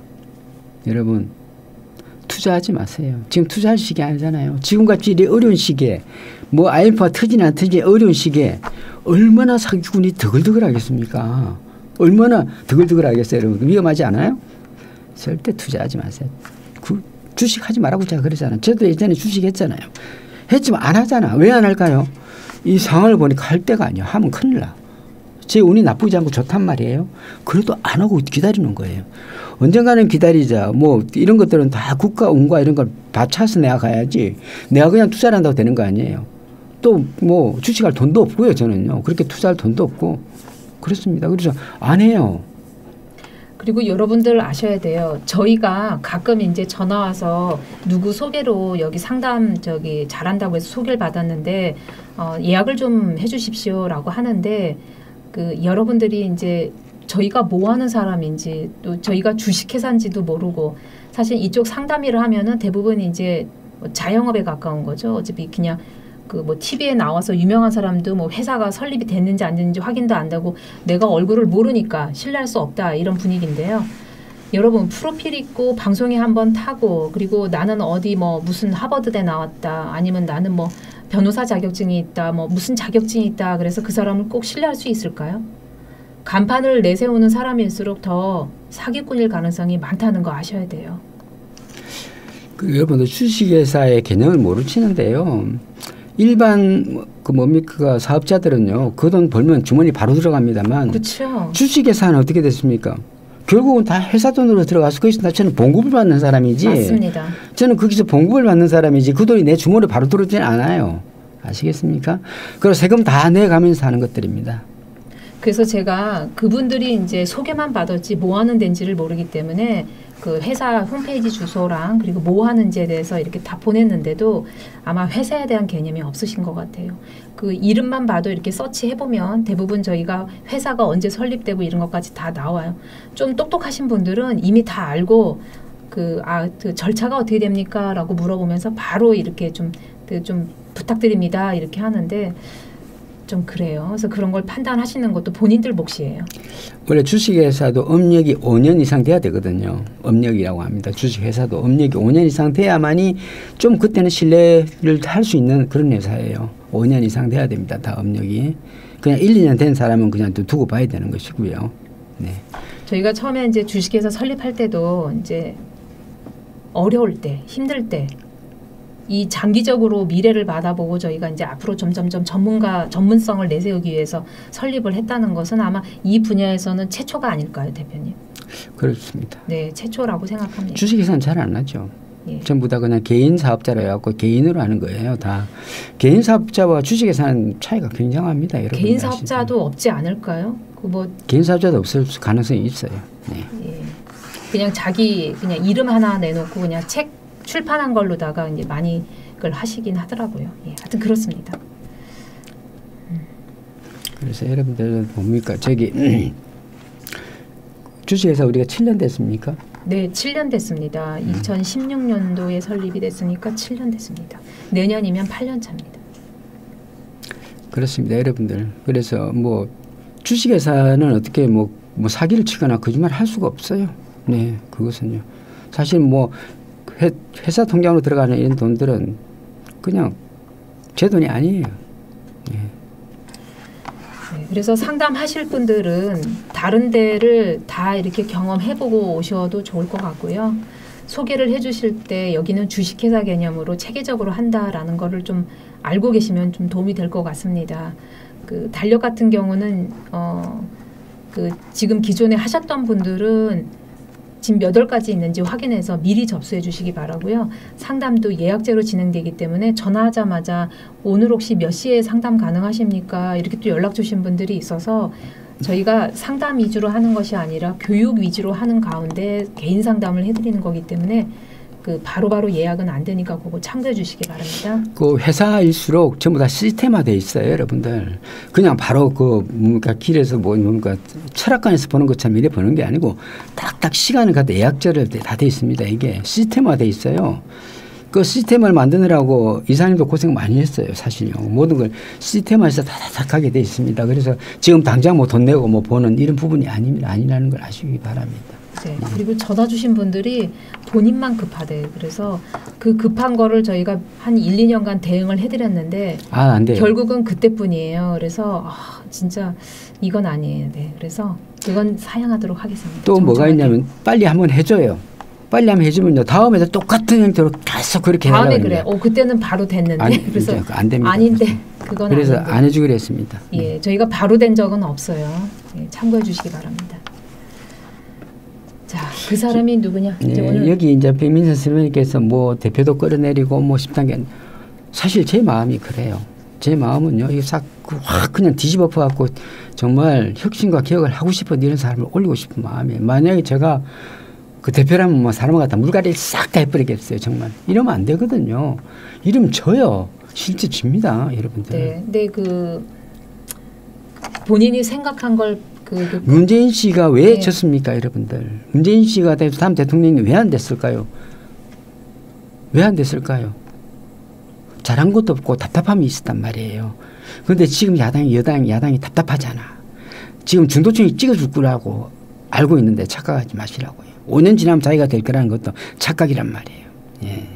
여러분 투자하지 마세요. 지금 투자할 시기 아니잖아요. 지금같이 이 어려운 시기에 뭐 아이엠에프가 터지나 안 터지나 어려운 시기에 얼마나 사기꾼이 드글드글 하겠습니까? 얼마나 드글드글 하겠어요. 여러분 위험하지 않아요? 절대 투자하지 마세요. 그 주식하지 말라고 제가 그러잖아요. 저도 예전에 주식했잖아요. 했지만 안 하잖아. 왜 안 할까요? 이 상황을 보니까 할 때가 아니야. 하면 큰일 나. 제 운이 나쁘지 않고 좋단 말이에요. 그래도 안 하고 기다리는 거예요. 언젠가는 기다리자. 뭐 이런 것들은 다 국가 운과 이런 걸 바쳐서 내가 가야지. 내가 그냥 투자를 한다고 되는 거 아니에요. 또 뭐 주식할 돈도 없고요. 저는요. 그렇게 투자할 돈도 없고 그렇습니다. 그래서 안 해요. 그리고 여러분들 아셔야 돼요. 저희가 가끔 이제 전화 와서 누구 소개로 여기 상담 저기 잘한다고 해서 소개를 받았는데 어, 예약을 좀 해주십시오라고 하는데 그 여러분들이 이제 저희가 뭐 하는 사람인지 또 저희가 주식회사인지도 모르고 사실 이쪽 상담 일을 하면은 대부분 이제 자영업에 가까운 거죠. 어차피 그냥 그 뭐 티비에 나와서 유명한 사람도 뭐 회사가 설립이 됐는지 안 됐는지 확인도 안 되고 내가 얼굴을 모르니까 신뢰할 수 없다 이런 분위기인데요. 여러분 프로필 있고 방송에 한번 타고 그리고 나는 어디 뭐 무슨 하버드대 나왔다 아니면 나는 뭐 변호사 자격증이 있다 뭐 무슨 자격증이 있다 그래서 그 사람을 꼭 신뢰할 수 있을까요? 간판을 내세우는 사람일수록 더 사기꾼일 가능성이 많다는 거 아셔야 돼요. 그 여러분들 주식회사의 개념을 모르시는데요. 일반 그 뭡니까 사업자들은요. 그 돈 벌면 주머니 바로 들어갑니다만 그렇죠. 주식회사는 어떻게 됐습니까? 결국은 다 회사 돈으로 들어가서 거기서 다 저는 봉급을 받는 사람이지. 맞습니다. 저는 거기서 봉급을 받는 사람이지 그 돈이 내 주머니에 바로 들어오지는 않아요. 아시겠습니까? 그리고 세금 다 내가면서 하는 것들입니다. 그래서 제가 그분들이 이제 소개만 받았지 뭐 하는 데인지를 모르기 때문에 그 회사 홈페이지 주소랑 그리고 뭐 하는지에 대해서 이렇게 다 보냈는데도 아마 회사에 대한 개념이 없으신 것 같아요. 그 이름만 봐도 이렇게 서치해보면 대부분 저희가 회사가 언제 설립되고 이런 것까지 다 나와요. 좀 똑똑하신 분들은 이미 다 알고 그, 아, 그 절차가 어떻게 됩니까? 라고 물어보면서 바로 이렇게 좀, 그 좀 부탁드립니다. 이렇게 하는데 좀 그래요. 그래서 그런 걸 판단하시는 것도 본인들 몫이에요. 원래 주식회사도 업력이 오 년 이상 돼야 되거든요. 업력이라고 합니다. 주식회사도 업력이 오 년 이상 돼야만이 좀 그때는 신뢰를 할 수 있는 그런 회사예요. 오 년 이상 돼야 됩니다. 다 업력이. 그냥 일, 이 년 된 사람은 그냥 두고 봐야 되는 것이고요. 네. 저희가 처음에 이제 주식회사 설립할 때도 이제 어려울 때, 힘들 때 이 장기적으로 미래를 받아보고 저희가 이제 앞으로 점점점 전문가 전문성을 내세우기 위해서 설립을 했다는 것은 아마 이 분야에서는 최초가 아닐까요, 대표님? 그렇습니다. 네, 최초라고 생각합니다. 주식회사는 잘 안 하죠. 예. 전부 다 그냥 개인 사업자로 해갖고 개인으로 하는 거예요. 다 개인 사업자와 주식회사는 차이가 굉장합니다. 여러분 개인 사업자도 없지 않을까요? 그 뭐 개인 사업자도 없을 가능성이 있어요. 네. 예. 그냥 자기 그냥 이름 하나 내놓고 그냥 책 출판한 걸로다가 이제 많이 그걸 하시긴 하더라고요. 예, 하여튼 그렇습니다. 음. 그래서 여러분들 뭡니까 저기 주식회사 우리가 칠 년 됐습니까? 네, 칠 년 됐습니다. 음. 이천십육 년도에 설립이 됐으니까 칠 년 됐습니다. 내년이면 팔 년 차입니다. 그렇습니다, 여러분들. 그래서 뭐 주식회사는 어떻게 뭐, 뭐 사기를 치거나 거짓말 할 수가 없어요. 네, 그것은요. 사실 뭐 회, 회사 통장으로 들어가는 이런 돈들은 그냥 제 돈이 아니에요. 네. 네, 그래서 상담하실 분들은 다른 데를 다 이렇게 경험해보고 오셔도 좋을 것 같고요. 소개를 해주실 때 여기는 주식회사 개념으로 체계적으로 한다라는 거를 좀 알고 계시면 좀 도움이 될 것 같습니다. 그 달력 같은 경우는 어, 그 지금 기존에 하셨던 분들은 지금 몇 월까지 있는지 확인해서 미리 접수해 주시기 바라고요. 상담도 예약제로 진행되기 때문에 전화하자마자 오늘 혹시 몇 시에 상담 가능하십니까? 이렇게 또 연락 주신 분들이 있어서 저희가 상담 위주로 하는 것이 아니라 교육 위주로 하는 가운데 개인 상담을 해드리는 거기 때문에 그 바로바로 예약은 안 되니까 그거 참고해 주시기 바랍니다. 그 회사일수록 전부 다 시스템화돼 있어요, 여러분들. 그냥 바로 그 뭔가 길에서 뭐 뭔가 철학관에서 보는 것처럼 이래 보는 게 아니고 딱딱 시간을 갖다 예약제를 다 돼 있습니다. 이게 시스템화돼 있어요. 그 시스템을 만드느라고 이사님도 고생 많이 했어요, 사실요. 모든 걸 시스템화해서 다다닥하게 돼 있습니다. 그래서 지금 당장 뭐 돈 내고 뭐 보는 이런 부분이 아닙니다. 아니라는 걸 아시기 바랍니다. 네, 그리고 전화 주신 분들이 본인만 급하대. 그래서 그 급한 거를 저희가 한 일, 이 년간 대응을 해드렸는데 아, 안 돼요. 결국은 그때뿐이에요. 그래서 아, 진짜 이건 아니에요. 네, 그래서 그건 사양하도록 하겠습니다. 또 정정하게. 뭐가 있냐면 빨리 한번 해줘요. 빨리 한번 해주면요. 다음에도 똑같은 형태로 계속 그렇게 해달라고 다음에 그래. 어, 그때는 바로 됐는데. 아니, 그래서 안 됩니다. 아닌데 그건 그래서 아닌데. 안 해주기로 했습니다. 예, 저희가 바로 된 적은 없어요. 예, 참고해 주시기 바랍니다. 자, 그 사람이 누구냐? 이제 예, 오늘 여기 이제 백민선 선생님께서 뭐 대표도 끌어내리고 뭐 십 단계 사실 제 마음이 그래요. 제 마음은요. 이게 싹 확 그냥 뒤집어 갖고 정말 혁신과 개혁을 하고 싶은 이런 사람을 올리고 싶은 마음이에요. 만약에 제가 그 대표라면 뭐 사람을 갖다 물갈이를 싹 다 해버리겠어요. 정말 이러면 안 되거든요. 이러면 져요. 실제 집니다, 여러분들. 네, 근데 그 본인이 생각한 걸 그, 그 문재인 씨가 왜 네. 졌습니까, 여러분들? 문재인 씨가 다음 대통령이 왜 안 됐을까요? 왜 안 됐을까요? 잘한 것도 없고 답답함이 있었단 말이에요. 그런데 지금 야당이 여당이 야당이 답답하잖아. 지금 중도층이 찍어줄 거라고 알고 있는데 착각하지 마시라고요. 오 년 지나면 자기가 될 거라는 것도 착각이란 말이에요. 예.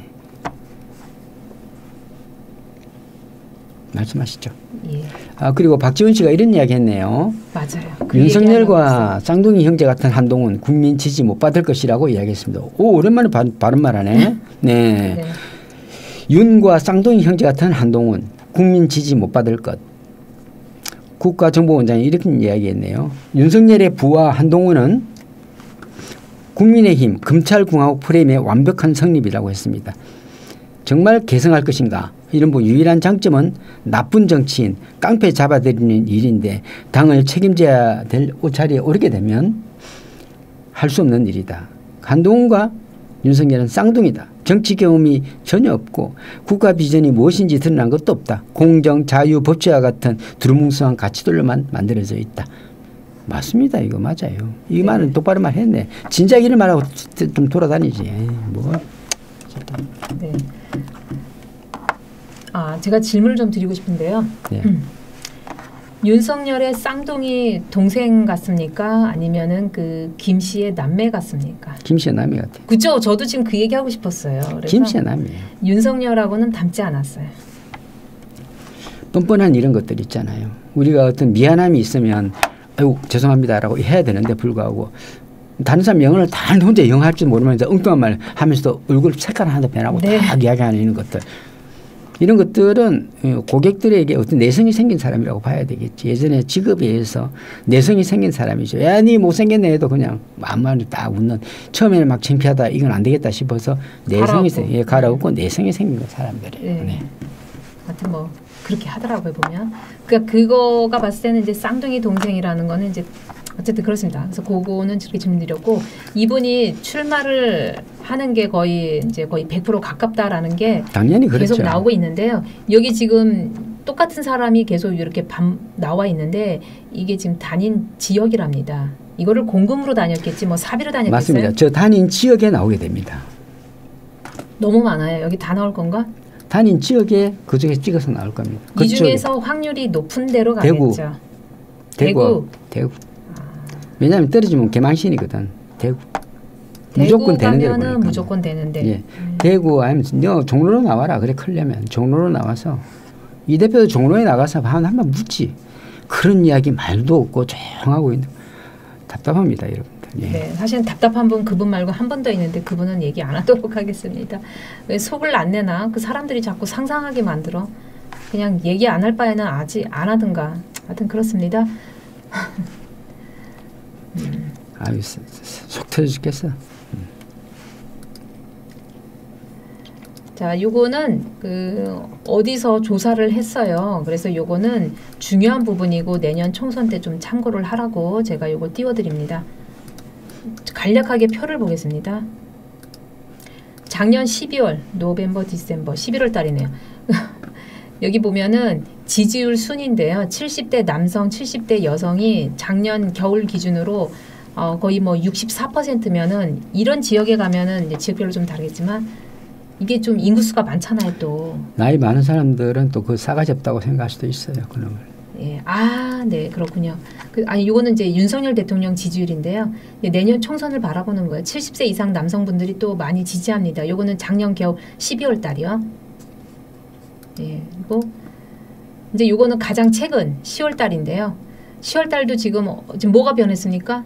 말씀하시죠. 예, 아, 그리고 박지원 씨가 이런 이야기 했네요. 맞아요. 그 윤석열과 쌍둥이 형제 같은 한동훈 국민 지지 못 받을 것이라고 이야기했습니다. 오, 오랜만에 바, 바른 말하네. 네. 네. 윤과 쌍둥이 형제 같은 한동훈 국민 지지 못 받을 것. 국가정보원장이 이렇게 이야기했네요. 윤석열의 부하 한동훈은 국민의힘 검찰공화국 프레임의 완벽한 성립이라고 했습니다. 정말 개성할 것인가? 이런 뭐 유일한 장점은 나쁜 정치인, 깡패 잡아들이는 일인데 당을 책임져야 될 자리에 오르게 되면 할 수 없는 일이다. 한동훈과 윤석열은 쌍둥이다. 정치 경험이 전혀 없고 국가 비전이 무엇인지 드러난 것도 없다. 공정, 자유, 법치와 같은 두루뭉술한 가치들로만 만들어져 있다. 맞습니다. 이거 맞아요. 이 네. 말은 똑바로 말했네. 진작 이런 말하고 좀 돌아다니지. 뭐. 네. 아, 제가 질문을 좀 드리고 싶은데요. 네. 음. 윤석열의 쌍둥이 동생 같습니까? 아니면은 그 김 씨의 남매 같습니까? 김 씨의 남매 같아요. 그죠? 저도 지금 그 얘기하고 싶었어요. 그래서 김 씨의 남매예요. 윤석열하고는 닮지 않았어요. 뻔뻔한 이런 것들 있잖아요. 우리가 어떤 미안함이 있으면 아이고 죄송합니다라고 해야 되는데 불구하고 다른 사람 영어를 다 혼자 영어 할 줄 모르면서 엉뚱한 말 하면서도 얼굴 색깔 하나도 변하고 네. 다 이야기하는 이런 것들. 이런 것들은 고객들에게 어떤 내성이 생긴 사람이라고 봐야 되겠지. 예전에 직업에 의해서 내성이 생긴 사람이죠. 야, 니 못생겼네 해도 그냥 아무 말도 딱 웃는. 처음에는 막 창피하다 이건 안 되겠다 싶어서 내성이 생, 예, 갈아엎고 내성이 생긴 사람들이에요. 네. 네. 하여튼 뭐 그렇게 하더라고요 보면. 그러니까 그거가 봤을 때는 이제 쌍둥이 동생이라는 거는 이제 어쨌든 그렇습니다. 그래서 그거는 저렇게 질문드렸고 이분이 출마를 하는 게 거의 이제 거의 백 퍼센트 가깝다라는 게 당연히 계속 그렇죠. 나오고 있는데요. 여기 지금 똑같은 사람이 계속 이렇게 밤 나와 있는데 이게 지금 다닌 지역이랍니다. 이거를 공금으로 다녔겠지 뭐 사비로 다녔겠어요? 맞습니다. 저 다닌 지역에 나오게 됩니다. 너무 많아요. 여기 다 나올 건가? 다닌 지역에 그중에 찍어서 나올 겁니다. 이 중에서 확률이 높은 데로 가겠죠. 대구. 대구. 대구. 왜냐하면 떨어지면 개망신이거든. 대구. 무조건 되는 데로 가면은 무조건 되는데. 예. 음. 대구 아니면 너 종로로 나와라. 그래 크려면 종로로 나와서 이 대표도 종로에 나가서 한번 묻지. 그런 이야기 말도 없고 조용하고 있는. 답답합니다, 여러분들. 예. 네, 사실은 답답한 분 그분 말고 한 분 더 있는데 그분은 얘기 안 하도록 하겠습니다. 왜 속을 안 내나? 그 사람들이 자꾸 상상하게 만들어. 그냥 얘기 안 할 바에는 아직 안 하든가. 하여튼 그렇습니다. 음. 아유, 속 터져 죽겠어. 음. 자, 요거는 그 어디서 조사를 했어요. 그래서 요거는 중요한 부분이고 내년 총선 때 좀 참고를 하라고 제가 요거 띄워드립니다. 간략하게 표를 보겠습니다. 작년 십이월, 노벰버, 디셈버, 십일월 달이네요. 여기 보면은 지지율 순인데요. 칠십 대 남성, 칠십 대 여성이 작년 겨울 기준으로 어, 거의 뭐 육십사 퍼센트면은 이런 지역에 가면은 이제 지역별로 좀 다르겠지만 이게 좀 인구수가 많잖아요, 또. 나이 많은 사람들은 또 그 싸가지 없다고 생각할 수도 있어요, 그놈을. 예, 아, 네, 그렇군요. 그, 아니, 이거는 이제 윤석열 대통령 지지율인데요. 예, 내년 총선을 바라보는 거예요. 칠십 세 이상 남성분들이 또 많이 지지합니다. 요거는 작년 겨울 십이월 달이요. 예, 그리고 이제 요거는 가장 최근 시월 달인데요. 시월 달도 지금 어, 지금 뭐가 변했습니까?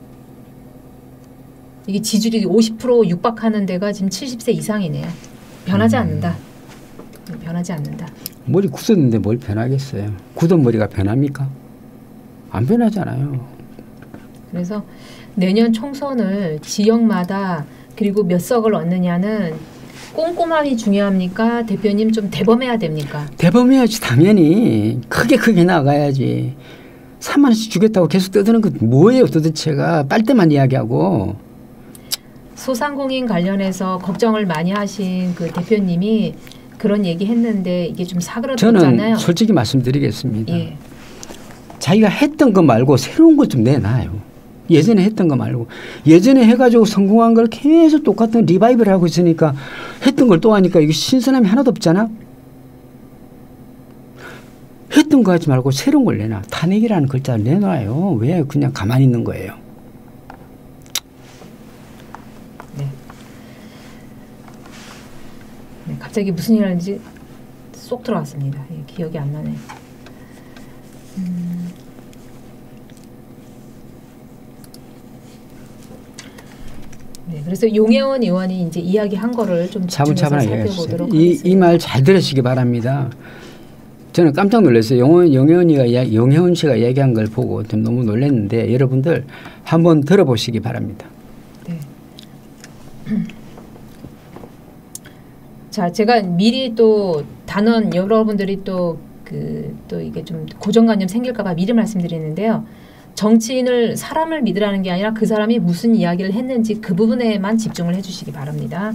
이게 지지율이 오십 퍼센트 육박하는 데가 지금 칠십 세 이상이네요. 변하지 음. 않는다. 변하지 않는다. 머리 굳었는데 뭘 변하겠어요. 굳은 머리가 변합니까? 안 변하잖아요. 그래서 내년 총선을 지역마다 그리고 몇 석을 얻느냐는 꼼꼼함이 중요합니까? 대표님 좀 대범해야 됩니까? 대범해야지 당연히. 크게 크게 나가야지. 삼만 원씩 주겠다고 계속 떠드는 건 뭐예요 도대체가. 빨대만 이야기하고. 소상공인 관련해서 걱정을 많이 하신 그 대표님이 그런 얘기 했는데 이게 좀 사그러들었잖아요. 저는 솔직히 말씀드리겠습니다. 예. 자기가 했던 거 말고 새로운 것 좀 내놔요. 예전에 했던 거 말고. 예전에 해가지고 성공한 걸 계속 똑같은 리바이벌 하고 있으니까 했던 걸 또 하니까 이게 신선함이 하나도 없잖아. 했던 거 하지 말고 새로운 걸 내놔. 탄핵이라는 글자를 내놔요. 왜 그냥 가만히 있는 거예요. 네. 네, 갑자기 무슨 일 하는지 쏙 들어왔습니다. 예, 기억이 안 나네. 음. 네, 그래서 용혜원 의원이 이제 이야기한 거를 좀 차분차분하게 살펴보도록 하겠습니다. 이 말 잘 들으시기 바랍니다. 저는 깜짝 놀랐어요. 용혜원, 용혜원이가 용혜원 씨가 이야기한 걸 보고 좀 너무 놀랐는데 여러분들 한번 들어보시기 바랍니다. 네. 자, 제가 미리 또 단언 여러분들이 또 그 또 이게 좀 고정관념 생길까봐 미리 말씀드리는데요. 정치인을 사람을 믿으라는 게 아니라 그 사람이 무슨 이야기를 했는지 그 부분에만 집중을 해주시기 바랍니다.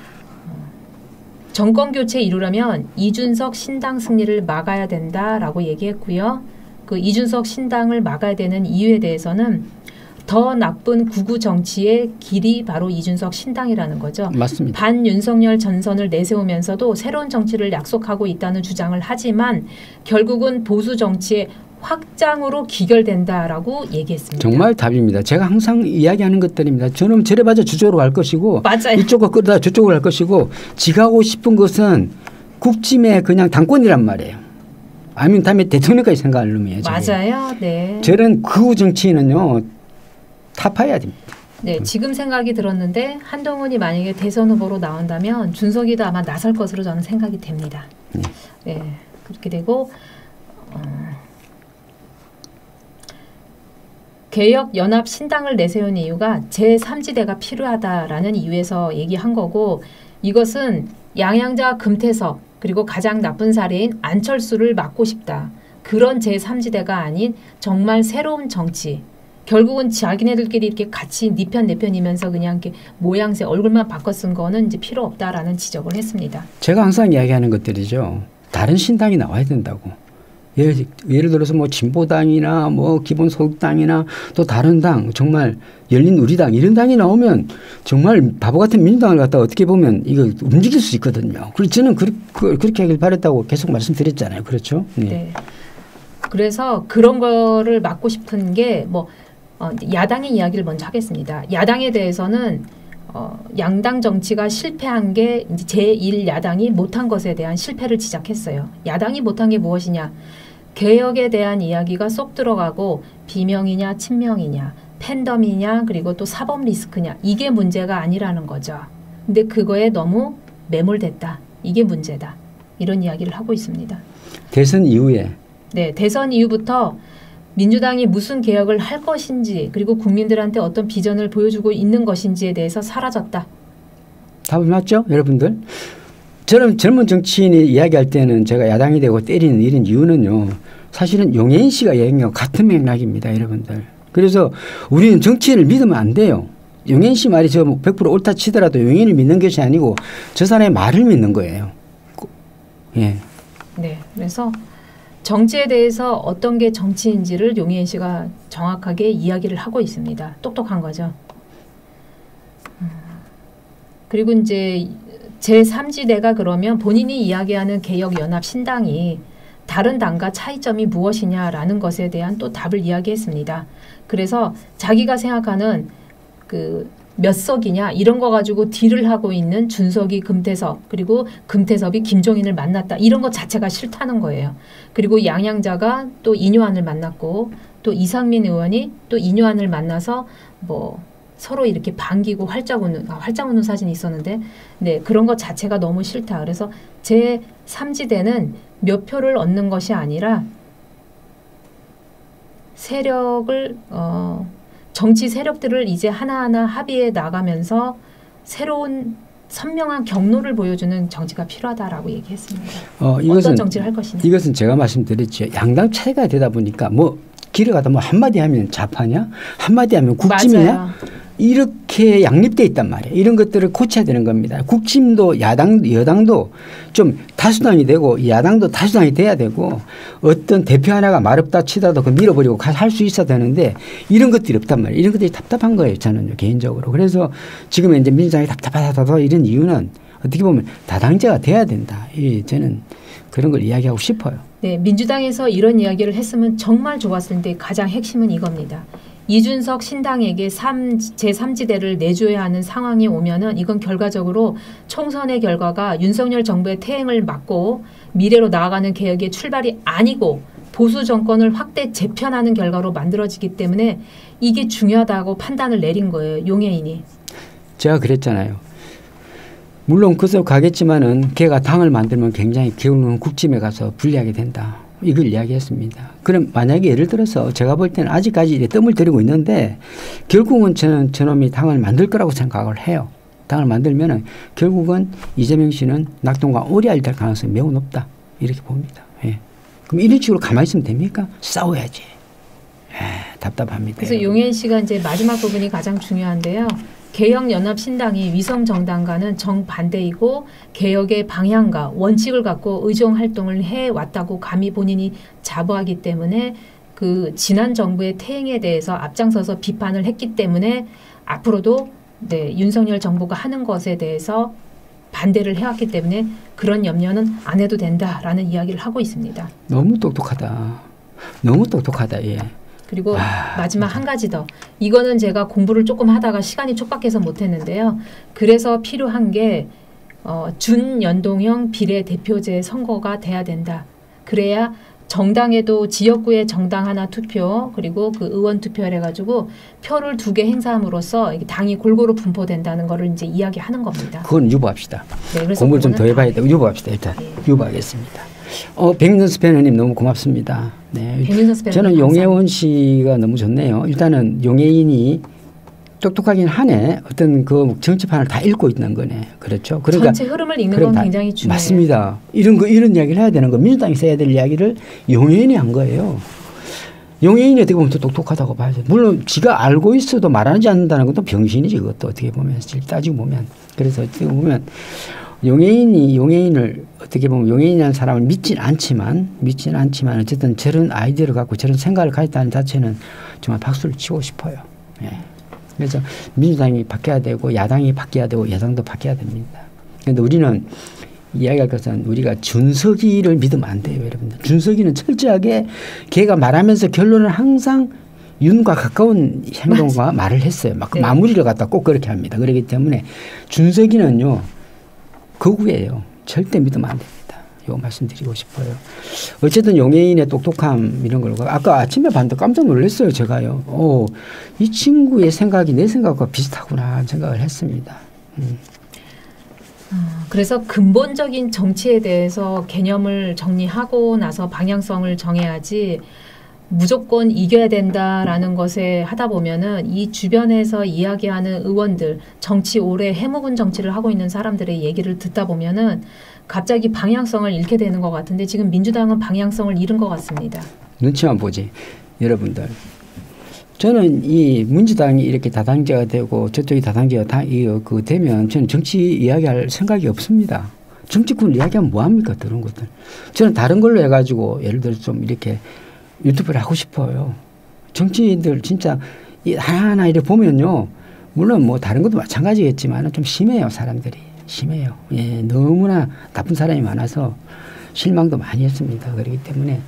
정권 교체 이루려면 이준석 신당 승리를 막아야 된다라고 얘기했고요. 그 이준석 신당을 막아야 되는 이유에 대해서는 더 나쁜 구구 정치의 길이 바로 이준석 신당이라는 거죠. 맞습니다. 반윤석열 전선을 내세우면서도 새로운 정치를 약속하고 있다는 주장을 하지만 결국은 보수 정치의 확장으로 기결된다라고 얘기했습니다. 정말 답입니다. 제가 항상 이야기하는 것들입니다. 저는 저래봐야 저쪽으로 갈 것이고 맞아요. 이쪽으로 끌다 저쪽으로 갈 것이고 지가 하고 싶은 것은 국짐의 그냥 당권이란 말이에요. 아니면 다음에 대통령까지 생각할 놈이에요. 맞아요. 네. 저는 그 정치인은요. 타파해야 됩니다. 네, 지금 생각이 들었는데 한동훈이 만약에 대선 후보로 나온다면 준석이도 아마 나설 것으로 저는 생각이 됩니다. 네, 네 그렇게 되고 어, 개혁 연합 신당을 내세운 이유가 제삼 지대가 필요하다라는 이유에서 얘기한 거고 이것은 양양자 금태섭 그리고 가장 나쁜 사례인 안철수를 막고 싶다. 그런 제삼 지대가 아닌 정말 새로운 정치. 결국은 자기네들끼리 이렇게 같이 네 편 내 편이면서 그냥 이렇게 모양새 얼굴만 바꿔 쓴 거는 이제 필요 없다라는 지적을 했습니다. 제가 항상 이야기하는 것들이죠. 다른 신당이 나와야 된다고. 예를, 예를 들어서 뭐 진보당이나 뭐 기본소득당이나 또 다른 당 정말 열린우리당 이런 당이 나오면 정말 바보 같은 민주당을 갖다 어떻게 보면 이거 움직일 수 있거든요. 그래서 저는 그, 그, 그렇게 하길 바랬다고 계속 말씀드렸잖아요. 그렇죠? 네. 네. 그래서 그런 거를 막고 싶은 게 뭐 어, 야당의 이야기를 먼저 하겠습니다. 야당에 대해서는 어, 양당 정치가 실패한 게 이제 제일 야당이 못한 것에 대한 실패를 지적했어요. 야당이 못한 게 무엇이냐? 개혁에 대한 이야기가 쏙 들어가고 비명이냐 친명이냐 팬덤이냐 그리고 또 사법 리스크냐 이게 문제가 아니라는 거죠. 근데 그거에 너무 매몰됐다. 이게 문제다. 이런 이야기를 하고 있습니다. 대선 이후에 네, 대선 이후부터 민주당이 무슨 개혁을 할 것인지 그리고 국민들한테 어떤 비전을 보여주고 있는 것인지에 대해서 사라졌다. 답은 맞죠? 여러분들? 저는 젊은 정치인이 이야기할 때는 제가 야당이 되고 때리는 이런 이유는요. 사실은 용해인 씨가 얘기한 것 같은 맥락입니다. 여러분들. 그래서 우리는 정치인을 믿으면 안 돼요. 용해인 씨 말이 저 백 퍼센트 옳다 치더라도 용해인을 믿는 것이 아니고 저 사람의 말을 믿는 거예요. 예. 네. 그래서 정치에 대해서 어떤 게 정치인지를 용해인 씨가 정확하게 이야기를 하고 있습니다. 똑똑한 거죠. 그리고 이제 제삼 지대가 그러면 본인이 이야기하는 개혁연합신당이 다른 당과 차이점이 무엇이냐라는 것에 대한 또 답을 이야기했습니다. 그래서 자기가 생각하는 그 몇 석이냐 이런 거 가지고 딜을 하고 있는 준석이 금태섭 그리고 금태섭이 김종인을 만났다. 이런 것 자체가 싫다는 거예요. 그리고 양양자가 또 이뇨한을 만났고 또 이상민 의원이 또 이뇨한을 만나서 뭐 서로 이렇게 반기고 활짝 웃는 아, 활짝 웃는 사진이 있었는데 네 그런 것 자체가 너무 싫다. 그래서 제삼 지대는 몇 표를 얻는 것이 아니라 세력을 어, 정치 세력들을 이제 하나하나 합의해 나가면서 새로운 선명한 경로를 보여주는 정치가 필요하다라고 얘기했습니다. 어, 이것은, 어떤 정치를 할 것이냐. 이것은 제가 말씀드렸죠. 양당 차이가 되다 보니까 뭐 길에 가다 뭐 한마디 하면 좌파냐 한마디 하면 국짐이냐 맞아요. 이렇게 양립돼 있단 말이에요. 이런 것들을 고쳐야 되는 겁니다. 국짐도 야당 여당도 좀 다수당이 되고 야당도 다수당이 돼야 되고 어떤 대표 하나가 말없다 치다도 그 밀어버리고 할 수 있어야 되는데 이런 것들이 없단 말이에요. 이런 것들이 답답한 거예요. 저는 개인적으로. 그래서 지금 이제 민주당이 답답하다 이런 이유는 어떻게 보면 다당제가 돼야 된다. 이 저는 그런 걸 이야기하고 싶어요. 네, 민주당에서 이런 이야기를 했으면 정말 좋았을 텐데 가장 핵심은 이겁니다. 이준석 신당에게 제삼 지대를 내줘야 하는 상황이 오면은 이건 결과적으로 총선의 결과가 윤석열 정부의 퇴행을 막고 미래로 나아가는 개혁의 출발이 아니고 보수 정권을 확대 재편하는 결과로 만들어지기 때문에 이게 중요하다고 판단을 내린 거예요. 용해인이. 제가 그랬잖아요. 물론 그래서 가겠지만은 걔가 당을 만들면 굉장히 결국은 국짐에 가서 불리하게 된다. 이걸 이야기했습니다. 그럼 만약에 예를 들어서 제가 볼 때는 아직까지 이제 뜸을 들이고 있는데 결국은 저는 저놈이 당을 만들 거라고 생각을 해요. 당을 만들면은 결국은 이재명 씨는 낙동과 오리알 될 가능성이 매우 높다. 이렇게 봅니다. 예. 그럼 이런 식으로 가만히 있으면 됩니까? 싸워야지. 에, 답답합니다. 그래서 여러분. 용해인 씨가 이제 마지막 부분이 가장 중요한데요. 개혁연합신당이 위성정당과는 정반대이고 개혁의 방향과 원칙을 갖고 의정활동을 해왔다고 감히 본인이 자부하기 때문에 그 지난 정부의 퇴행에 대해서 앞장서서 비판을 했기 때문에 앞으로도 네, 윤석열 정부가 하는 것에 대해서 반대를 해왔기 때문에 그런 염려는 안 해도 된다라는 이야기를 하고 있습니다. 너무 똑똑하다. 너무 똑똑하다. 예. 그리고 아, 마지막 진짜. 한 가지 더. 이거는 제가 공부를 조금 하다가 시간이 촉박해서 못했는데요. 그래서 필요한 게 어, 준연동형 비례대표제 선거가 돼야 된다. 그래야 정당에도 지역구에 정당 하나 투표 그리고 그 의원 투표를 해가지고 표를 두 개 행사함으로써 이게 당이 골고루 분포된다는 거를 이제 이야기하는 겁니다. 그건 유보합시다. 네, 그래서 공부를 좀 더 그거는 해봐야 다- 되고 유보합시다. 일단 네. 유보하겠습니다. 어, 백민선 스패너님 너무 고맙습니다. 네. 백민선 스패너님 저는 감사합니다. 용해원 씨가 너무 좋네요. 일단은 용해인이 똑똑하긴 하네. 어떤 그 정치판을 다 읽고 있는 거네. 그렇죠. 그러니까 전체 흐름을 읽는 그럼 건 다- 굉장히 중요해요. 맞습니다. 이런 거 이런 이야기를 해야 되는 거 민주당이 써야 될 이야기를 용해인이 한 거예요. 용해인이 어떻게 보면 또 똑똑하다고 봐야 돼. 물론 지가 알고 있어도 말하지 않는다는 것도 병신이지. 그것도 어떻게 보면 따지고 보면. 그래서 어떻게 보면 용해인이 용해인을 어떻게 보면 용해인이라는 사람을 믿진 않지만 믿진 않지만 어쨌든 저런 아이디어를 갖고 저런 생각을 가졌다는 자체는 정말 박수를 치고 싶어요. 예. 그래서 민주당이 바뀌어야 되고 야당이 바뀌어야 되고 여당도 바뀌어야 됩니다. 그런데 우리는 이야기할 것은 우리가 준석이를 믿으면 안 돼요. 여러분들. 준석이는 철저하게 걔가 말하면서 결론은 항상 윤과 가까운 행동과 맞아. 말을 했어요. 막 네. 마무리를 갖다 꼭 그렇게 합니다. 그렇기 때문에 준석이는요. 거구예요. 절대 믿으면 안 됩니다. 요 말씀드리고 싶어요. 어쨌든 용해인의 똑똑함 이런 걸 아까 아침에 봤는데 깜짝 놀랐어요. 제가요. 오, 이 친구의 생각이 내 생각과 비슷하구나 생각을 했습니다. 음. 어, 그래서 근본적인 정치에 대해서 개념을 정리하고 나서 방향성을 정해야지 무조건 이겨야 된다라는 것에 하다 보면은 이 주변에서 이야기하는 의원들, 정치 오래 해묵은 정치를 하고 있는 사람들의 얘기를 듣다 보면은 갑자기 방향성을 잃게 되는 것 같은데 지금 민주당은 방향성을 잃은 것 같습니다. 눈치만 보지. 여러분들. 저는 이 민주당이 이렇게 다당제가 되고 저쪽이 다당제가 다, 그 되면 저는 정치 이야기할 생각이 없습니다. 정치권 이야기하면 뭐합니까? 그런 것들. 저는 다른 걸로 해가지고 예를 들어 좀 이렇게 유튜브를 하고 싶어요. 정치인들 진짜 하나하나 이렇게 보면요. 물론 뭐 다른 것도 마찬가지겠지만 좀 심해요. 사람들이. 심해요. 예, 너무나 나쁜 사람이 많아서 실망도 많이 했습니다. 그렇기 때문에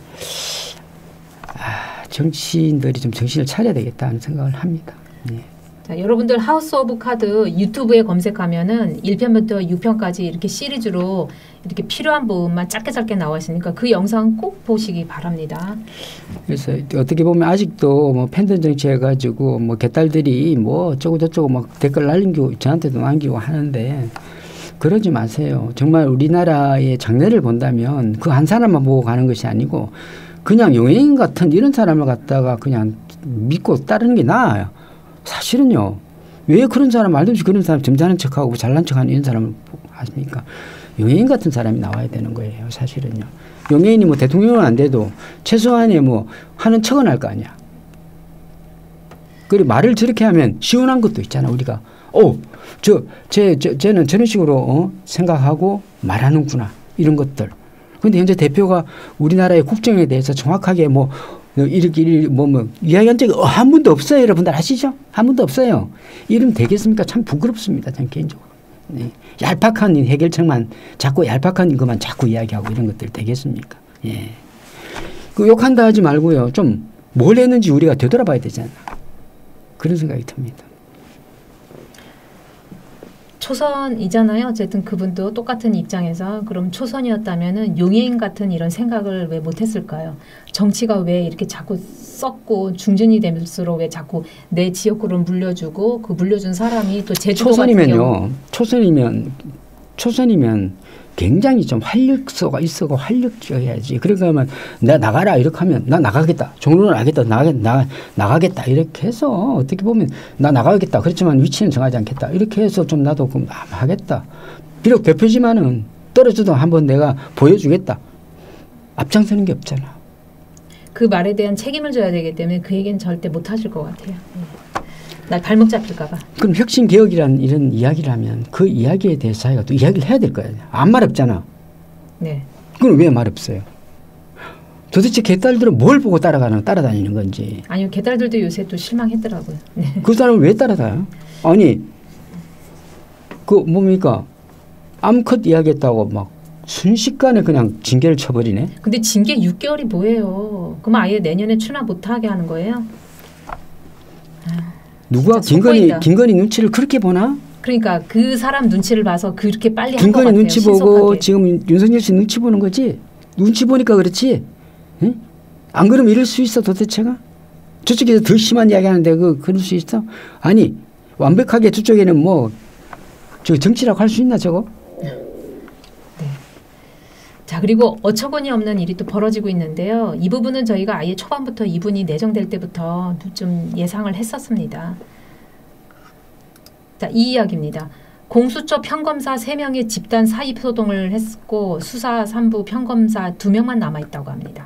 아, 정치인들이 좀 정신을 차려야 되겠다는 생각을 합니다. 예. 자, 여러분들 하우스 오브 카드 유튜브에 검색하면은 일 편부터 육 편까지 이렇게 시리즈로 이렇게 필요한 부분만 짧게 짧게 나와 있으니까 그 영상 꼭 보시기 바랍니다. 그래서 어떻게 보면 아직도 뭐 팬덤 정치 해가지고 뭐 개딸들이 뭐 어쩌고 저쩌고 막 댓글 날리고 저한테도 남기고 하는데 그러지 마세요. 정말 우리나라의 장래를 본다면 그 한 사람만 보고 가는 것이 아니고 그냥 용해인 같은 이런 사람을 갖다가 그냥 믿고 따르는 게 나아요. 사실은요. 왜 그런 사람 말도 없이 그런 사람 점잖은 척하고 잘난 척하는 이런 사람을 하십니까? 용해인 같은 사람이 나와야 되는 거예요. 사실은요. 용해인이 뭐 대통령은 안 돼도 최소한의 뭐 하는 척은 할 거 아니야. 그리고 말을 저렇게 하면 시원한 것도 있잖아. 우리가. 오, 저, 제, 저, 쟤는 저런 식으로 어? 생각하고 말하는구나. 이런 것들. 그런데 현재 대표가 우리나라의 국정에 대해서 정확하게 뭐 이렇게 뭐, 뭐 이야기한 적이 한 번도 없어요. 여러분들 아시죠? 한 번도 없어요. 이러면 되겠습니까? 참 부끄럽습니다. 전 개인적으로. 네. 얄팍한 해결책만 자꾸 얄팍한 것만 자꾸 이야기하고 이런 것들 되겠습니까? 예. 그 욕한다 하지 말고요. 좀 뭘 했는지 우리가 되돌아봐야 되잖아. 그런 생각이 듭니다. 초선이잖아요. 어쨌든 그분도 똑같은 입장에서 그럼 초선이었다면은 용해인 같은 이런 생각을 왜 못했을까요? 정치가 왜 이렇게 자꾸 썩고 중진이 될수록 왜 자꾸 내 지역구를 물려주고 그 물려준 사람이 또 제주도 초선이면요. 같은 경우 초선이면 초선이면 굉장히 좀 활력소가 있어고 활력적이어야지. 그러니까 하면 나 나가라 이렇게 하면 나 나가겠다. 종로는 나가겠다. 나가, 나, 나가겠다. 이렇게 해서 어떻게 보면 나 나가겠다. 그렇지만 위치는 정하지 않겠다. 이렇게 해서 좀 나도 그럼 하겠다. 비록 대표지만은 떨어져도 한번 내가 보여주겠다. 앞장서는 게 없잖아. 그 말에 대한 책임을 져야 되기 때문에 그 얘기는 절대 못 하실 것 같아요. 날 발목 잡힐까 봐. 그럼 혁신 개혁이란 이런 이야기를 하면 그 이야기에 대해서 자기가 또 이야기를 해야 될 거야. 아무 말 없잖아. 네. 그럼 왜 말 없어요? 도대체 개딸들은 뭘 보고 따라가는 따라다니는 건지. 아니요, 개딸들도 요새 또 실망했더라고요. 네. 그 사람을 왜 따라다요? 아니 그 뭡니까 암컷 이야기했다고 막 순식간에 그냥 징계를 쳐버리네. 근데 징계 육 개월이 뭐예요? 그럼 아예 내년에 출마 못하게 하는 거예요? 누가 김건희 김건희 눈치를 그렇게 보나? 그러니까 그 사람 눈치를 봐서 그렇게 빨리 한 것 김건희 같아요. 눈치 신속하게. 보고 지금 윤석열 씨 눈치 보는 거지. 눈치 보니까 그렇지. 응? 안 그러면 이럴 수 있어 도대체가? 저쪽에서 더 심한 이야기 하는데 그 그럴 수 있어? 아니 완벽하게 저쪽에는 뭐 저 정치라고 할 수 있나 저거? 네. 자 그리고 어처구니 없는 일이 또 벌어지고 있는데요. 이 부분은 저희가 아예 초반부터 이분이 내정될 때부터 좀 예상을 했었습니다. 자, 이 이야기입니다. 공수처 평검사 세 명의 집단 사입 소동을 했고 수사 삼 부 평검사 두 명만 남아있다고 합니다.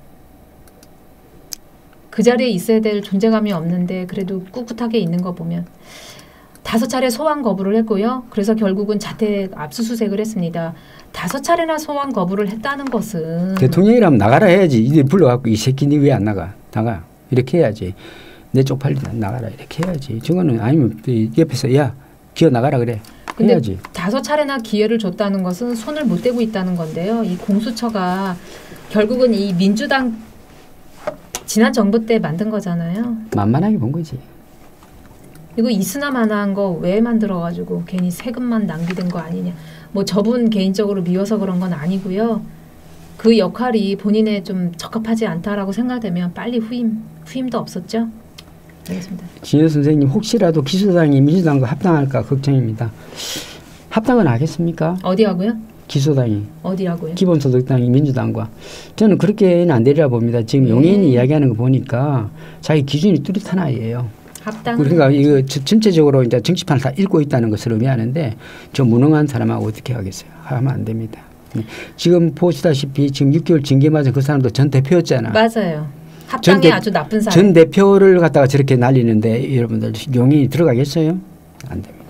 그 자리에 있어야 될 존재감이 없는데 그래도 꿋꿋하게 있는 거 보면 다섯 차례 소환 거부를 했고요. 그래서 결국은 자택 압수수색을 했습니다. 다섯 차례나 소환 거부를 했다는 것은 대통령이라면 나가라 해야지. 이제 불러갖고 이 새끼 니 왜 안 나가? 나가. 이렇게 해야지. 내 쪽팔리다 나가라 이렇게 해야지. 저거는 아니면 옆에서 야 기어 나가라 그래. 근데 해야지. 다섯 차례나 기회를 줬다는 것은 손을 못 대고 있다는 건데요. 이 공수처가 결국은 이 민주당 지난 정부 때 만든 거잖아요. 만만하게 본 거지. 이거 이스나마나한 거 왜 만들어가지고 괜히 세금만 낭비된 거 아니냐. 뭐 저분 개인적으로 미워서 그런 건 아니고요. 그 역할이 본인에 좀 적합하지 않다라고 생각되면 빨리 후임, 후임도 없었죠. 알겠습니다. 진여 선생님 혹시라도 기소당이 민주당과 합당할까 걱정입니다. 합당은 하겠습니까? 어디하고요? 기소당이. 어디하고요? 기본소득당이 민주당과. 저는 그렇게는 안 되리라 봅니다. 지금 네. 용인이 이야기하는 거 보니까 자기 기준이 뚜렷한 아이예요. 합당. 그러니까 이거 전체적으로 이제 정치판을 다 읽고 있다는 것을 의미하는데 저 무능한 사람하고 어떻게 하겠어요? 하면 안 됩니다. 네. 지금 보시다시피 지금 육 개월 징계 맞은 그 사람도 전 대표였잖아. 맞아요. 합당이 대, 아주 나쁜 사람. 전 대표를 갖다가 저렇게 날리는데 여러분들 용인이 들어가겠어요? 안 됩니다.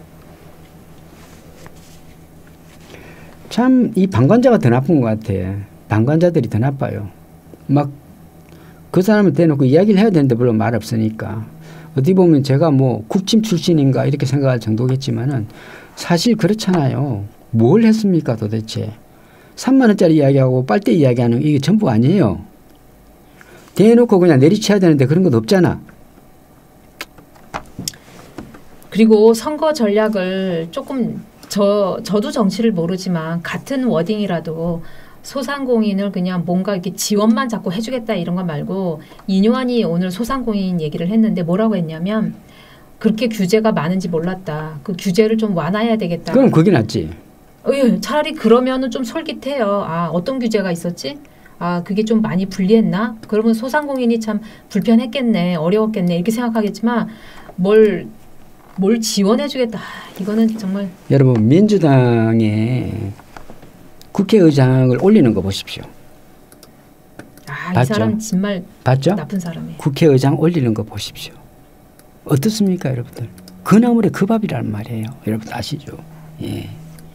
참 이 방관자가 더 나쁜 것 같아. 방관자들이 더 나빠요. 막 그 사람을 대놓고 이야기를 해야 되는데 별로 말 없으니까. 어디 보면 제가 뭐 국짐 출신인가 이렇게 생각할 정도겠지만은 사실 그렇잖아요. 뭘 했습니까 도대체. 삼만 원짜리 이야기하고 빨대 이야기하는 이게 전부 아니에요. 대놓고 그냥 내리쳐야 되는데 그런 것 없잖아. 그리고 선거 전략을 조금 저, 저도 정치를 모르지만 같은 워딩이라도 소상공인을 그냥 뭔가 이렇게 지원만 자꾸 해주겠다 이런 거 말고 이뇨한이 오늘 소상공인 얘기를 했는데 뭐라고 했냐면 그렇게 규제가 많은지 몰랐다. 그 규제를 좀 완화해야 되겠다. 그럼 그게 낫지. 예, 차라리 그러면은 좀 솔깃해요. 아, 어떤 규제가 있었지? 아, 그게 좀 많이 불리했나? 그러면 소상공인이 참 불편했겠네, 어려웠겠네 이렇게 생각하겠지만 뭘, 뭘 지원해주겠다. 아, 이거는 정말. 여러분 민주당의 국회의장을 올리는 거 보십시오. 아, 봤죠? 이 사람 정말 봤죠? 나쁜 사람이에요. 국회의장 올리는 거 보십시오. 어떻습니까 여러분들? 그 나물에 그 밥이란 말이에요. 여러분 아시죠? 예.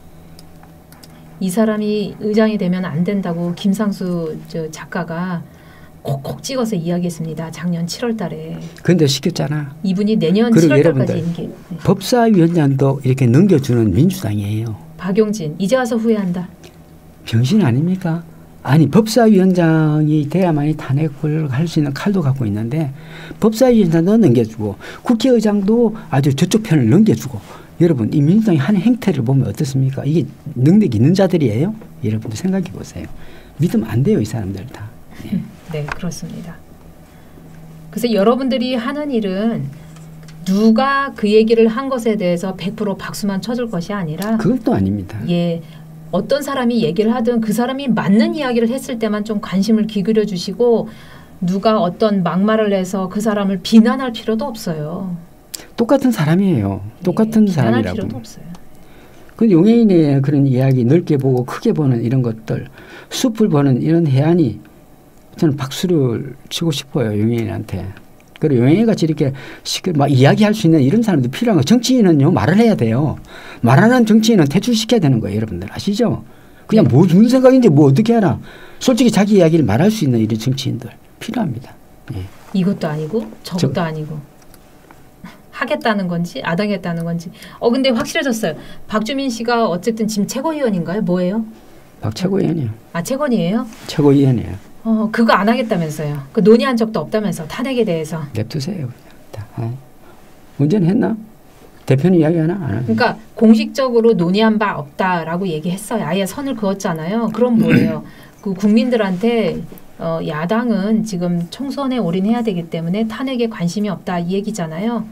이 사람이 의장이 되면 안 된다고 김상수 저 작가가 콕콕 찍어서 이야기했습니다. 작년 칠월 달에. 근데 시켰잖아. 이분이 내년 그리고 칠월 달까지 여러분들, 임기. 네. 법사위원장도 이렇게 넘겨주는 민주당이에요. 박용진 이제 와서 후회한다. 병신 아닙니까? 아니 법사위원장이 돼야만이 탄핵을 할 수 있는 칼도 갖고 있는데 법사위원장도 넘겨주고 국회의장도 아주 저쪽 편을 넘겨주고 여러분 이 민주당이 하는 행태를 보면 어떻습니까? 이게 능력 있는 자들이에요? 여러분들 생각해 보세요. 믿으면 안 돼요 이 사람들 다. 네. 네, 그렇습니다. 그래서 여러분들이 하는 일은 누가 그 얘기를 한 것에 대해서 백 퍼센트 박수만 쳐줄 것이 아니라 그것도 아닙니다. 예, 어떤 사람이 얘기를 하든 그 사람이 맞는 이야기를 했을 때만 좀 관심을 기울여 주시고 누가 어떤 막말을 해서 그 사람을 비난할 필요도 없어요. 똑같은 사람이에요. 똑같은 예, 비난할 사람이라고. 필요도 없어요. 그 용해인의 그런 이야기 넓게 보고 크게 보는 이런 것들 숲을 보는 이런 해안이 저는 박수를 치고 싶어요. 용해인한테. 그리고 용해인같이 이렇게 막 이야기할 수 있는 이런 사람도 필요한 거. 정치인은요 말을 해야 돼요. 말하는 정치인은 퇴출시켜야 되는 거예요. 여러분들 아시죠? 그냥 뭐 무슨 생각인지 뭐 어떻게 알아. 솔직히 자기 이야기를 말할 수 있는 이런 정치인들 필요합니다. 예. 이것도 아니고 저것도 저, 아니고 하겠다는 건지 안 하겠다는 건지. 어 근데 확실해졌어요. 박주민 씨가 어쨌든 지금 최고위원인가요? 뭐예요? 박 최고위원이요. 아 최고위예요? 최고위원이에요. 어 그거 안 하겠다면서요. 그 논의한 적도 없다면서 탄핵에 대해서. 냅두세요. 다. 어. 문제는 했나? 대표는 이야기하나? 안 하나? 그러니까 공식적으로 논의한 바 없다라고 얘기했어요. 아예 선을 그었잖아요. 그럼 뭐예요? 그 국민들한테 어, 야당은 지금 총선에 올인해야 되기 때문에 탄핵에 관심이 없다 이 얘기잖아요.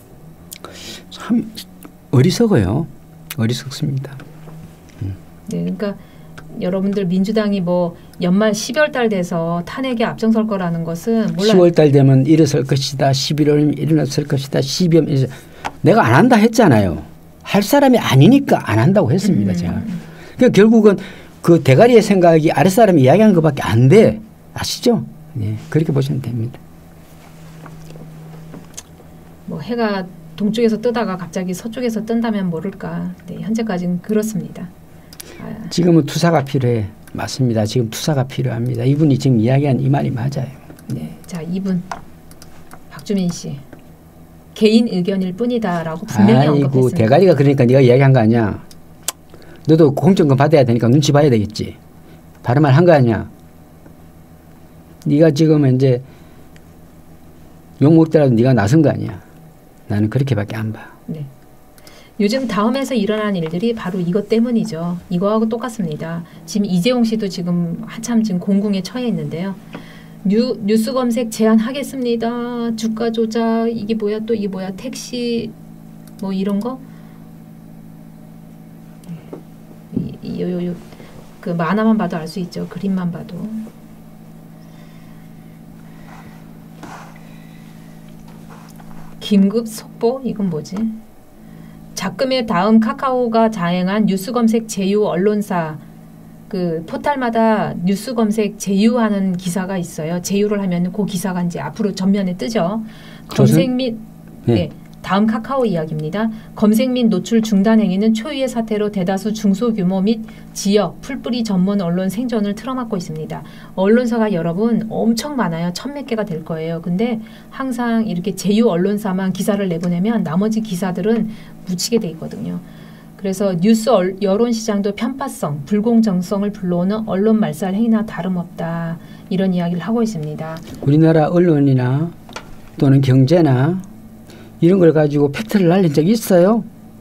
참 어리석어요. 어리석습니다. 음. 네, 그러니까 여러분들 민주당이 뭐 연말 십이월 달 돼서 탄핵에 앞장설 거라는 것은 몰라요. 시월 달 되면 일어설 것이다. 십일월이면 일어났을 것이다. 십이월 일어났... 내가 안 한다 했잖아요. 할 사람이 아니니까 안 한다고 했습니다. 음. 제가. 그러니까 결국은 그 대가리의 생각이 아랫사람이 이야기하는 것밖에 안 돼. 아시죠? 네, 그렇게 보시면 됩니다. 뭐 해가 동쪽에서 뜨다가 갑자기 서쪽에서 뜬다면 모를까. 네, 현재까지는 그렇습니다. 아. 지금은 투사가 필요해. 맞습니다. 지금 투사가 필요합니다. 이분이 지금 이야기한 이 말이 맞아요. 네, 자 이분 박주민 씨 개인 의견일 뿐이다라고 분명히 아이고, 언급했습니다. 대가리가 그러니까 네가 이야기한 거 아니야. 너도 공천권 받아야 되니까 눈치 봐야 되겠지. 바른 말 한 거 아니야. 네가 지금 이제 욕 먹더라도 네가 나선 거 아니야. 나는 그렇게밖에 안 봐. 네. 요즘 다음에서 일어나는 일들이 바로 이것 때문이죠. 이거하고 똑같습니다. 지금 이재용 씨도 지금 한참 지금 공궁에 처해 있는데요. 뉴, 뉴스 검색 제한하겠습니다. 주가 조작 이게 뭐야 또 이게 뭐야 택시 뭐 이런 거. 이, 이, 요, 요, 그 만화만 봐도 알 수 있죠. 그림만 봐도. 긴급 속보? 이건 뭐지? 작금의 다음 카카오가 자행한 뉴스 검색 제휴 언론사 그 포탈마다 뉴스 검색 제휴하는 기사가 있어요. 제휴를 하면 그 기사가 이제 앞으로 전면에 뜨죠. 검색 및 네. 네, 다음 카카오 이야기입니다. 검색 및 노출 중단 행위는 초유의 사태로 대다수 중소규모 및 지역 풀뿌리 전문 언론 생존을 틀어막고 있습니다. 언론사가 여러분 엄청 많아요. 천몇 개가 될 거예요. 근데 항상 이렇게 제휴 언론사만 기사를 내보내면 나머지 기사들은 묻히게 돼 있거든요. 그래서 뉴스 얼, 여론 시장도 편파성, 불공정성을 불러오는 언론 말살 행위나 다름없다. 이런 이야기를 하고 있습니다. 우리나라 언론이나 또는 경제나 이런 걸 가지고 팩트를 날린 적이 있어요?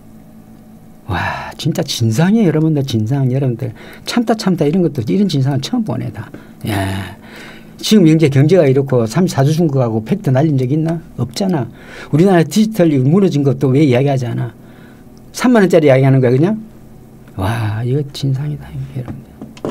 와 진짜 진상이에요. 여러분들 진상. 여러분들 참다 참다 이런 것도 이런 진상은 처음 보네 다. 야. 지금 현재 경제가 이렇고 삼십사 조 준 거하고 팩트 날린 적 있나? 없잖아. 우리나라 디지털이 무너진 것도 왜 이야기하지 않아? 삼만 원짜리 이야기하는 거야 그냥? 와 이거 진상이다 여러분들.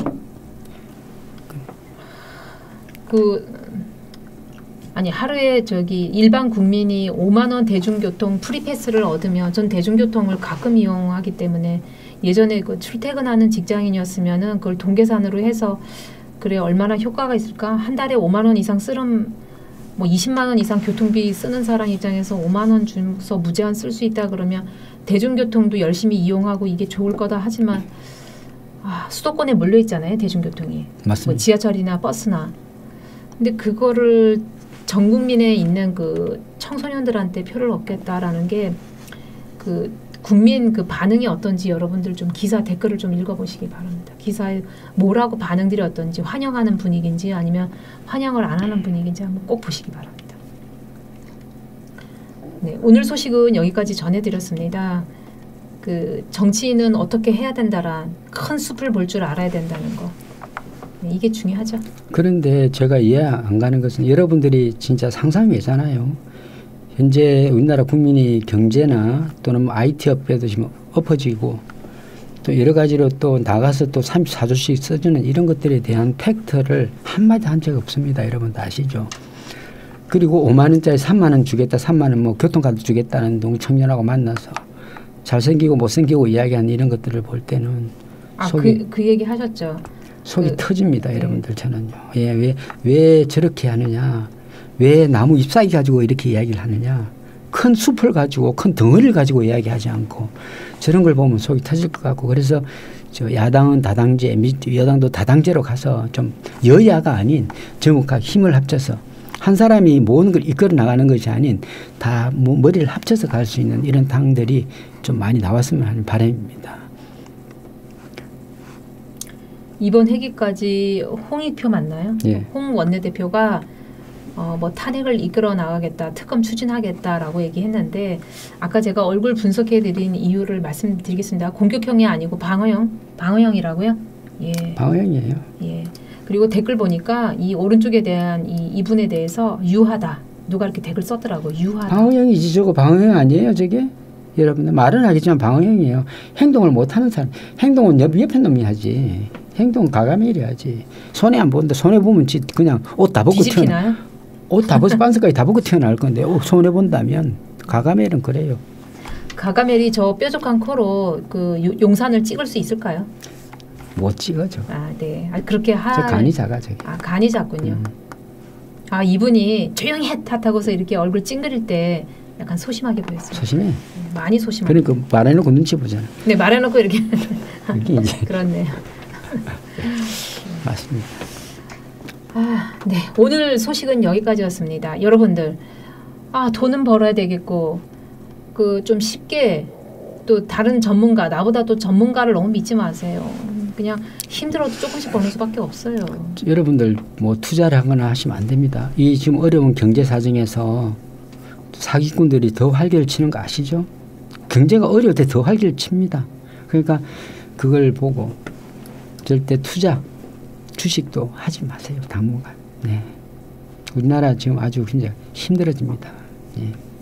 그 아니 하루에 저기 일반 국민이 오만 원 대중교통 프리패스를 얻으면 전 대중교통을 가끔 이용하기 때문에 예전에 그 출퇴근하는 직장인이었으면은 그걸 동계산으로 해서 그래 얼마나 효과가 있을까? 한 달에 오만 원 이상 쓰는 뭐 이십만 원 이상 교통비 쓰는 사람 입장에서 오만 원 주면서 무제한 쓸 수 있다 그러면 대중교통도 열심히 이용하고 이게 좋을 거다 하지만 아, 수도권에 몰려 있잖아요 대중교통이. 맞습니다. 뭐 지하철이나 버스나. 근데 그거를 전 국민에 있는 그 청소년들한테 표를 얻겠다라는 게 그 국민 그 반응이 어떤지 여러분들 좀 기사 댓글을 좀 읽어보시기 바랍니다. 기사에 뭐라고 반응들이 어떤지 환영하는 분위기인지 아니면 환영을 안 하는 분위기인지 한번 꼭 보시기 바랍니다. 네, 오늘 소식은 여기까지 전해드렸습니다. 그 정치인은 어떻게 해야 된다란 큰 숲을 볼 줄 알아야 된다는 거. 네, 이게 중요하죠. 그런데 제가 이해 안 가는 것은 여러분들이 진짜 상상이잖아요. 현재 우리나라 국민이 경제나 또는 아이티 업에도 지금 엎어지고 또 여러 가지로 또 나가서 또 삼십사 조씩 써주는 이런 것들에 대한 팩트를 한마디 한 적 없습니다. 여러분도 아시죠? 그리고 오만 원짜리 삼만 원 주겠다, 삼만 원 뭐 교통카드 주겠다는 농청년하고 만나서 잘생기고 못생기고 이야기하는 이런 것들을 볼 때는 아, 그, 그 얘기 하셨죠. 속이 그, 터집니다. 네. 여러분들 저는요. 예, 왜, 왜 저렇게 하느냐. 왜 나무 잎사귀 가지고 이렇게 이야기를 하느냐. 큰 숲을 가지고 큰 덩어리를 가지고 이야기하지 않고 저런 걸 보면 속이 터질 것 같고 그래서 저 야당은 다당제, 여당도 다당제로 가서 좀 여야가 아닌 정확하게 힘을 합쳐서 한 사람이 모든 걸 이끌어 나가는 것이 아닌 다 머리를 합쳐서 갈 수 있는 이런 당들이 좀 많이 나왔으면 하는 바람입니다. 이번 회기까지 홍익표 맞나요? 예. 홍 원내대표가 어, 뭐 탄핵을 이끌어 나가겠다, 특검 추진하겠다라고 얘기했는데 아까 제가 얼굴 분석해드린 이유를 말씀드리겠습니다. 공격형이 아니고 방어형, 방어형이라고요? 예. 방어형이에요. 예. 그리고 댓글 보니까 이 오른쪽에 대한 이 이분에 대해서 유하다. 누가 이렇게 댓글 썼더라고. 유하다. 방어형이지 저거 방어형 아니에요 저게? 여러분들 말은 하겠지만 방어형이에요. 행동을 못하는 사람. 행동은 옆, 옆에 놈이 하지. 행동은 가감일이 하지. 손해 안 보는데 손해 보면 그냥 옷 다 벗고 튀어나와요. 옷 다 벗어 반스까지 다 벗고 튀어나올 건데 어, 손해 본다면 가가멜은 그래요. 가가멜이 저 뾰족한 코로 그 용산을 찍을 수 있을까요? 못 찍어죠. 아, 네. 아, 그렇게 하. 저 간이 작아 저기. 아, 간이 작군요. 음. 아, 이분이 조용히 해 탓하고서 이렇게 얼굴 찡그릴 때 약간 소심하게 보였어요. 소심해. 많이 소심하게. 그러니까 말해놓고 눈치 보잖아. 네, 말해놓고 이렇게. 이게 이제. 그렇네요. 맞습니다. 아, 네. 오늘 소식은 여기까지였습니다. 여러분들, 아, 돈은 벌어야 되겠고, 그 좀 쉽게 또 다른 전문가, 나보다 또 전문가를 너무 믿지 마세요. 그냥 힘들어도 조금씩 버는 수밖에 없어요. 여러분들 뭐 투자를 하거나 하시면 안 됩니다. 이 지금 어려운 경제 사정에서 사기꾼들이 더 활개를 치는 거 아시죠? 경제가 어려울 때 더 활기를 칩니다. 그러니까 그걸 보고 절대 투자, 주식도 하지 마세요. 당분간. 네. 우리나라 지금 아주 굉장히 힘들어집니다. 네.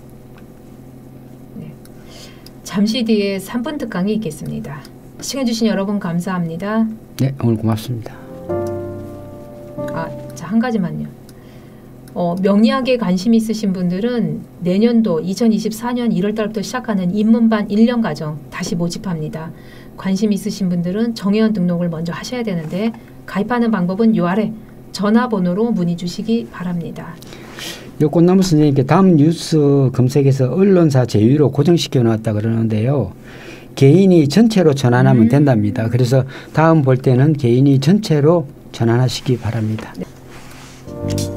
네. 잠시 뒤에 삼 분 특강이 있겠습니다. 시간 주신 여러분 감사합니다. 네, 오늘 고맙습니다. 아, 자, 한 가지만요. 어, 명리학에 관심 있으신 분들은 내년도 이천이십사 년 일월 달부터 시작하는 입문반 일 년 과정 다시 모집합니다. 관심 있으신 분들은 정회원 등록을 먼저 하셔야 되는데 가입하는 방법은 요 아래 전화번호로 문의 주시기 바랍니다. 요 꽃나무 선생님께 다음 뉴스 검색에서 언론사 제휴로 고정시켜 놨다 그러는데요. 개인이 전체로 전환하면 음. 된답니다. 그래서 다음 볼 때는 개인이 전체로 전환하시기 바랍니다. 네.